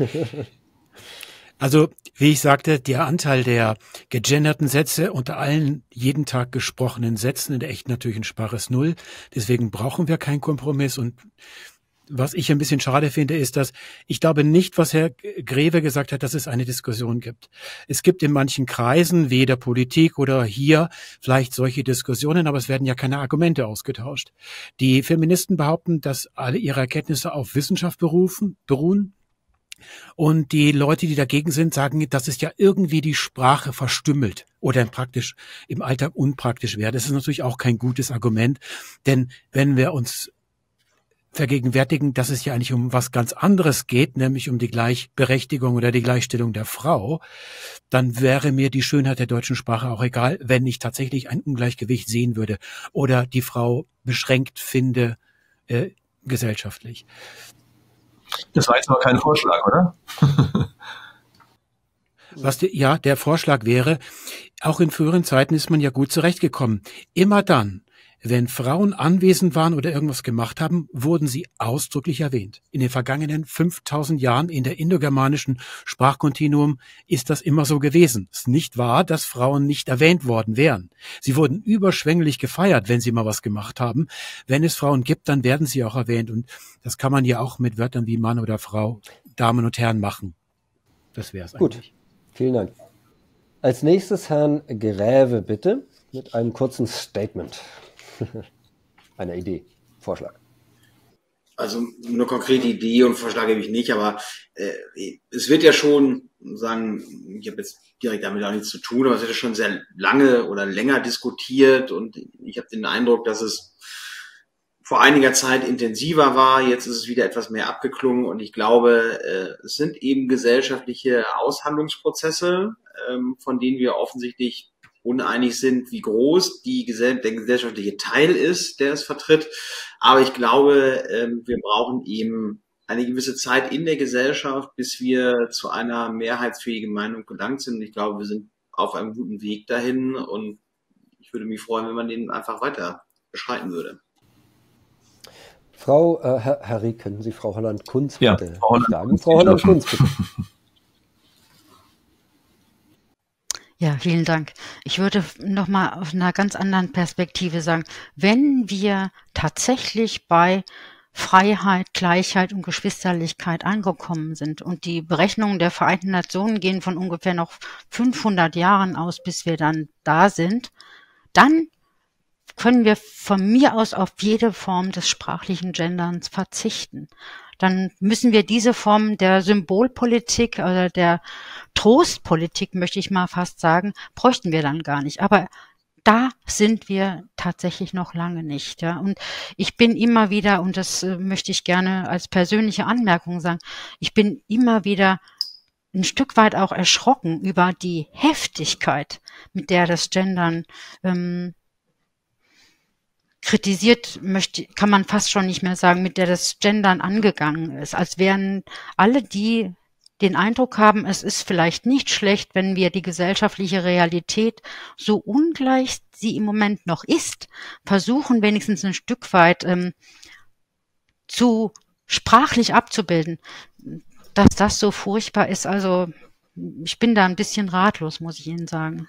Also, wie ich sagte, der Anteil der gegenderten Sätze unter allen jeden Tag gesprochenen Sätzen in der echten natürlichen Sprache ist null. Deswegen brauchen wir keinen Kompromiss. Und was ich ein bisschen schade finde, ist, dass ich glaube nicht, was Herr Greve gesagt hat, dass es eine Diskussion gibt. Es gibt in manchen Kreisen, wie der Politik oder hier, vielleicht solche Diskussionen, aber es werden ja keine Argumente ausgetauscht. Die Feministen behaupten, dass alle ihre Erkenntnisse auf Wissenschaft berufen, beruhen. Und die Leute, die dagegen sind, sagen, dass es ja irgendwie die Sprache verstümmelt oder praktisch im Alltag unpraktisch wäre. Das ist natürlich auch kein gutes Argument, denn wenn wir uns vergegenwärtigen, dass es ja eigentlich um was ganz anderes geht, nämlich um die Gleichberechtigung oder die Gleichstellung der Frau, dann wäre mir die Schönheit der deutschen Sprache auch egal, wenn ich tatsächlich ein Ungleichgewicht sehen würde oder die Frau beschränkt finde äh, gesellschaftlich. Das war jetzt aber kein Vorschlag, oder? Was die, ja, der Vorschlag wäre, auch in früheren Zeiten ist man ja gut zurechtgekommen. Immer dann, wenn Frauen anwesend waren oder irgendwas gemacht haben, wurden sie ausdrücklich erwähnt. In den vergangenen fünftausend Jahren in der indogermanischen Sprachkontinuum ist das immer so gewesen. Es ist nicht wahr, dass Frauen nicht erwähnt worden wären. Sie wurden überschwänglich gefeiert, wenn sie mal was gemacht haben. Wenn es Frauen gibt, dann werden sie auch erwähnt. Und das kann man ja auch mit Wörtern wie Mann oder Frau, Damen und Herren machen. Das wäre es eigentlich. Gut, vielen Dank. Als nächstes Herrn Gräve, bitte, mit einem kurzen Statement. Eine Idee, Vorschlag. Also eine konkrete Idee und Vorschlag habe ich nicht, aber äh, es wird ja schon, sagen, ich habe jetzt direkt damit auch nichts zu tun, aber es wird ja schon sehr lange oder länger diskutiert und ich habe den Eindruck, dass es vor einiger Zeit intensiver war, jetzt ist es wieder etwas mehr abgeklungen und ich glaube, äh, es sind eben gesellschaftliche Aushandlungsprozesse, ähm, von denen wir offensichtlich uneinig sind, wie groß die Gesell- der gesellschaftliche Teil ist, der es vertritt. Aber ich glaube, ähm, wir brauchen eben eine gewisse Zeit in der Gesellschaft, bis wir zu einer mehrheitsfähigen Meinung gelangt sind. Und ich glaube, wir sind auf einem guten Weg dahin und ich würde mich freuen, wenn man den einfach weiter beschreiten würde. Frau, äh, Herr, Herr Rieck, können Sie Frau Holland-Kunz Ja, bitte Frau Holland- schlagen? Frau Holland-Kunz, bitte. Ja, vielen Dank. Ich würde noch mal aus einer ganz anderen Perspektive sagen, wenn wir tatsächlich bei Freiheit, Gleichheit und Geschwisterlichkeit angekommen sind und die Berechnungen der Vereinten Nationen gehen von ungefähr noch fünfhundert Jahren aus, bis wir dann da sind, dann können wir von mir aus auf jede Form des sprachlichen Genderns verzichten. Dann müssen wir diese Form der Symbolpolitik oder der Trostpolitik, möchte ich mal fast sagen, bräuchten wir dann gar nicht. Aber da sind wir tatsächlich noch lange nicht. Ja. Und ich bin immer wieder, und das äh, möchte ich gerne als persönliche Anmerkung sagen, ich bin immer wieder ein Stück weit auch erschrocken über die Heftigkeit, mit der das Gendern ähm, kritisiert möchte, kann man fast schon nicht mehr sagen, mit der das Gendern angegangen ist, als wären alle, die den Eindruck haben, es ist vielleicht nicht schlecht, wenn wir die gesellschaftliche Realität, so ungleich sie im Moment noch ist, versuchen wenigstens ein Stück weit ähm, zu sprachlich abzubilden, dass das so furchtbar ist. Also ich bin da ein bisschen ratlos, muss ich Ihnen sagen.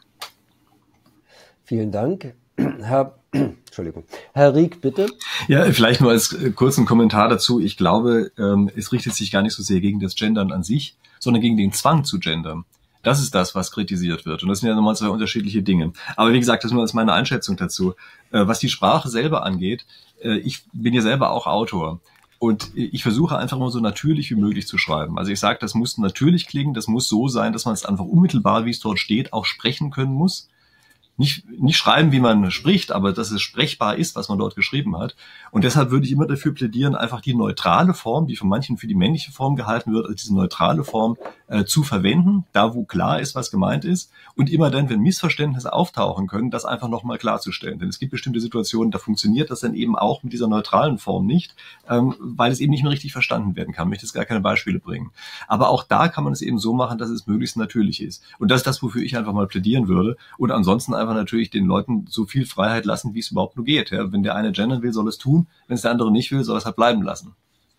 Vielen Dank. Herr, Entschuldigung. Herr Rieck, bitte. Ja, vielleicht nur als äh, kurzen Kommentar dazu. Ich glaube, ähm, es richtet sich gar nicht so sehr gegen das Gendern an sich, sondern gegen den Zwang zu gendern. Das ist das, was kritisiert wird. Und das sind ja nochmal zwei unterschiedliche Dinge. Aber wie gesagt, das nur als meine Einschätzung dazu. Äh, was die Sprache selber angeht, äh, ich bin ja selber auch Autor. Und ich versuche einfach immer so natürlich wie möglich zu schreiben. Also ich sage, das muss natürlich klingen, das muss so sein, dass man es einfach unmittelbar, wie es dort steht, auch sprechen können muss. Nicht, nicht schreiben, wie man spricht, aber dass es sprechbar ist, was man dort geschrieben hat. Und deshalb würde ich immer dafür plädieren, einfach die neutrale Form, die von manchen für die männliche Form gehalten wird, also diese neutrale Form äh, zu verwenden, da wo klar ist, was gemeint ist. Und immer dann, wenn Missverständnisse auftauchen können, das einfach nochmal klarzustellen. Denn es gibt bestimmte Situationen, da funktioniert das dann eben auch mit dieser neutralen Form nicht, ähm, weil es eben nicht mehr richtig verstanden werden kann. Ich möchte jetzt gar keine Beispiele bringen. Aber auch da kann man es eben so machen, dass es möglichst natürlich ist. Und das ist das, wofür ich einfach mal plädieren würde. Und ansonsten einfach natürlich den Leuten so viel Freiheit lassen, wie es überhaupt nur geht. Ja, wenn der eine gendern will, soll es tun. Wenn es der andere nicht will, soll es halt bleiben lassen.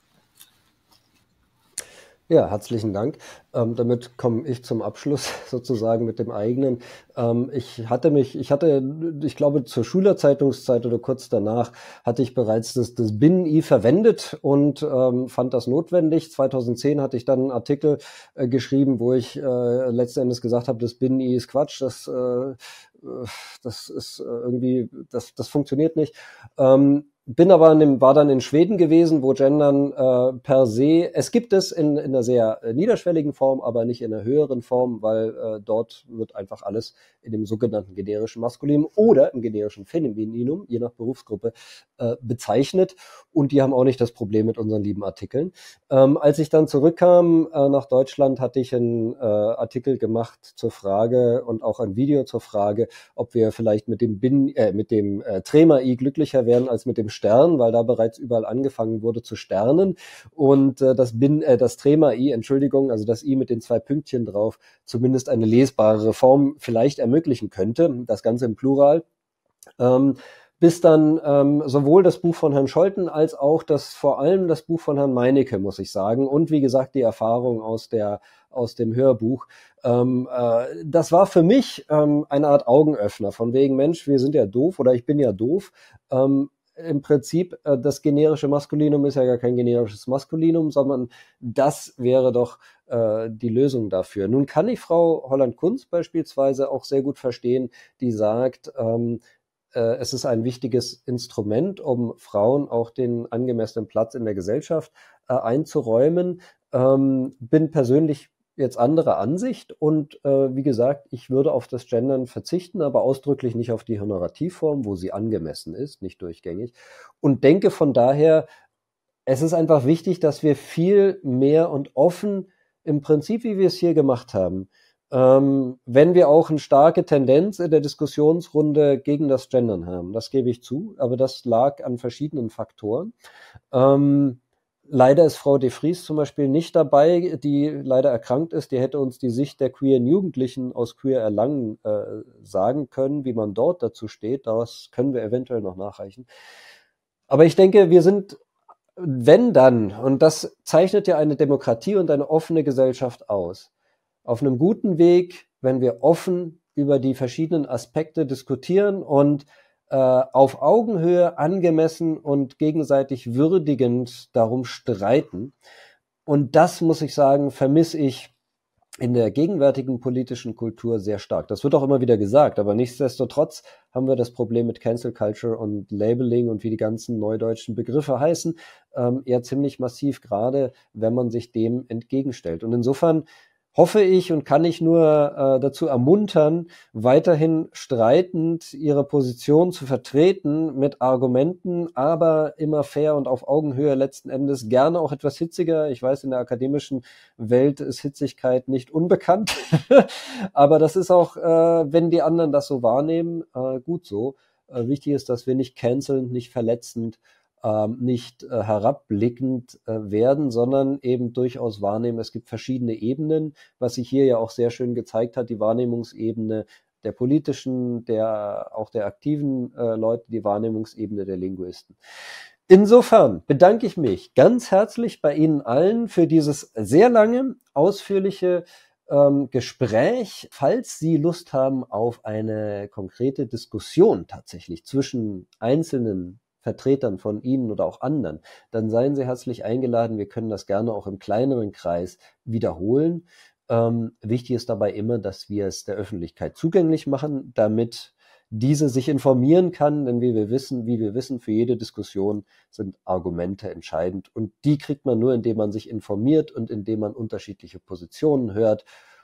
Ja, herzlichen Dank. Ähm, damit komme ich zum Abschluss sozusagen mit dem eigenen. Ähm, ich hatte mich, ich hatte, ich glaube, zur Schülerzeitungszeit oder kurz danach hatte ich bereits das, das Binnen-I verwendet und ähm, fand das notwendig. zweitausendzehn hatte ich dann einen Artikel äh, geschrieben, wo ich äh, letzten Endes gesagt habe, das Binnen-I ist Quatsch, das, äh, das ist irgendwie, das, das funktioniert nicht. Ähm, bin aber in dem, war dann in Schweden gewesen, wo Gendern äh, per se, es gibt es in, in einer sehr äh, niederschwelligen Form, aber nicht in einer höheren Form, weil äh, dort wird einfach alles in dem sogenannten generischen Maskulinum oder im generischen Femininum, je nach Berufsgruppe, äh, bezeichnet. Und die haben auch nicht das Problem mit unseren lieben Artikeln. Ähm, als ich dann zurückkam äh, nach Deutschland, hatte ich einen äh, Artikel gemacht zur Frage und auch ein Video zur Frage, ob wir vielleicht mit dem Bin, äh, mit dem äh, Trema-I glücklicher werden als mit dem Stern, weil da bereits überall angefangen wurde zu sternen und äh, das Bin, äh, das Trema-I, Entschuldigung, also das I mit den zwei Pünktchen drauf, zumindest eine lesbare Form vielleicht ermöglichen könnte, das Ganze im Plural. Ähm, bis dann ähm, sowohl das Buch von Herrn Scholten als auch das vor allem das Buch von Herrn Meinecke, muss ich sagen, und wie gesagt die Erfahrung aus der aus dem Hörbuch. Ähm, äh, das war für mich ähm, eine Art Augenöffner, von wegen, Mensch, wir sind ja doof oder ich bin ja doof. Ähm, Im Prinzip, äh, das generische Maskulinum ist ja gar kein generisches Maskulinum, sondern das wäre doch äh, die Lösung dafür. Nun kann ich Frau Holland-Kunz beispielsweise auch sehr gut verstehen, die sagt, ähm, äh, es ist ein wichtiges Instrument, um Frauen auch den angemessenen Platz in der Gesellschaft äh, einzuräumen. Ähm, bin persönlich jetzt andere Ansicht und äh, wie gesagt, ich würde auf das Gendern verzichten, aber ausdrücklich nicht auf die Honorativform, wo sie angemessen ist, nicht durchgängig. Und denke von daher, es ist einfach wichtig, dass wir viel mehr und offen, im Prinzip, wie wir es hier gemacht haben, ähm, wenn wir auch eine starke Tendenz in der Diskussionsrunde gegen das Gendern haben, das gebe ich zu, aber das lag an verschiedenen Faktoren. Ähm, Leider ist Frau de Vries zum Beispiel nicht dabei, die leider erkrankt ist. Die hätte uns die Sicht der queeren Jugendlichen aus Queer Erlangen äh, sagen können, wie man dort dazu steht. Das können wir eventuell noch nachreichen. Aber ich denke, wir sind, wenn dann, und das zeichnet ja eine Demokratie und eine offene Gesellschaft aus, auf einem guten Weg, wenn wir offen über die verschiedenen Aspekte diskutieren und auf Augenhöhe, angemessen und gegenseitig würdigend darum streiten. Und das, muss ich sagen, vermisse ich in der gegenwärtigen politischen Kultur sehr stark. Das wird auch immer wieder gesagt, aber nichtsdestotrotz haben wir das Problem mit Cancel Culture und Labeling und wie die ganzen neudeutschen Begriffe heißen, ähm, eher ziemlich massiv, gerade wenn man sich dem entgegenstellt. Und insofern hoffe ich und kann ich nur äh, dazu ermuntern, weiterhin streitend ihre Position zu vertreten mit Argumenten, aber immer fair und auf Augenhöhe letzten Endes, gerne auch etwas hitziger. Ich weiß, in der akademischen Welt ist Hitzigkeit nicht unbekannt, aber das ist auch, äh, wenn die anderen das so wahrnehmen, äh, gut so. Äh, wichtig ist, dass wir nicht cancelnd, nicht verletzend, nicht äh, herabblickend äh, werden, sondern eben durchaus wahrnehmen, es gibt verschiedene Ebenen, was sich hier ja auch sehr schön gezeigt hat, die Wahrnehmungsebene der politischen, der auch der aktiven äh, Leute, die Wahrnehmungsebene der Linguisten. Insofern bedanke ich mich ganz herzlich bei Ihnen allen für dieses sehr lange, ausführliche ähm, Gespräch. Falls Sie Lust haben auf eine konkrete Diskussion tatsächlich zwischen einzelnen Vertretern von Ihnen oder auch anderen, dann seien Sie herzlich eingeladen. Wir können das gerne auch im kleineren Kreis wiederholen. Ähm, wichtig ist dabei immer, dass wir es der Öffentlichkeit zugänglich machen, damit diese sich informieren kann, denn wie wir wissen, wie wir wissen, für jede Diskussion sind Argumente entscheidend und die kriegt man nur, indem man sich informiert und indem man unterschiedliche Positionen hört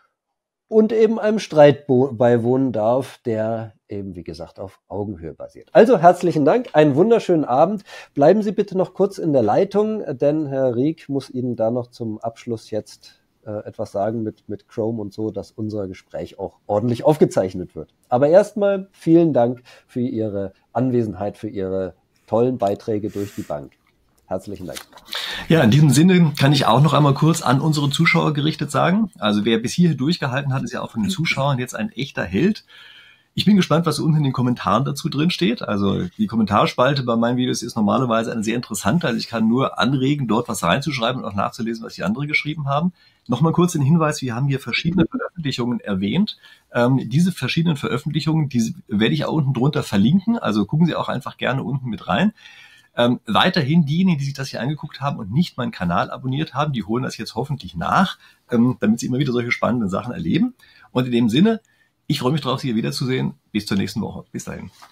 und eben einem Streit beiwohnen darf, der eben, wie gesagt, auf Augenhöhe basiert. Also herzlichen Dank, einen wunderschönen Abend. Bleiben Sie bitte noch kurz in der Leitung, denn Herr Rieck muss Ihnen da noch zum Abschluss jetzt äh, etwas sagen mit, mit Chrome und so, dass unser Gespräch auch ordentlich aufgezeichnet wird. Aber erstmal vielen Dank für Ihre Anwesenheit, für Ihre tollen Beiträge durch die Bank. Herzlichen Dank. Ja, in diesem Sinne kann ich auch noch einmal kurz an unsere Zuschauer gerichtet sagen. Also wer bis hierher durchgehalten hat, ist ja auch von den Zuschauern jetzt ein echter Held. Ich bin gespannt, was unten in den Kommentaren dazu drin steht. Also die Kommentarspalte bei meinen Videos ist normalerweise eine sehr interessante. Also ich kann nur anregen, dort was reinzuschreiben und auch nachzulesen, was die anderen geschrieben haben. Nochmal kurz den Hinweis, wir haben hier verschiedene Veröffentlichungen erwähnt. Ähm, diese verschiedenen Veröffentlichungen, die werde ich auch unten drunter verlinken. Also gucken Sie auch einfach gerne unten mit rein. Ähm, weiterhin diejenigen, die sich das hier angeguckt haben und nicht meinen Kanal abonniert haben, die holen das jetzt hoffentlich nach, ähm, damit sie immer wieder solche spannenden Sachen erleben. Und in dem Sinne, ich freue mich darauf, Sie hier wiederzusehen. Bis zur nächsten Woche. Bis dahin.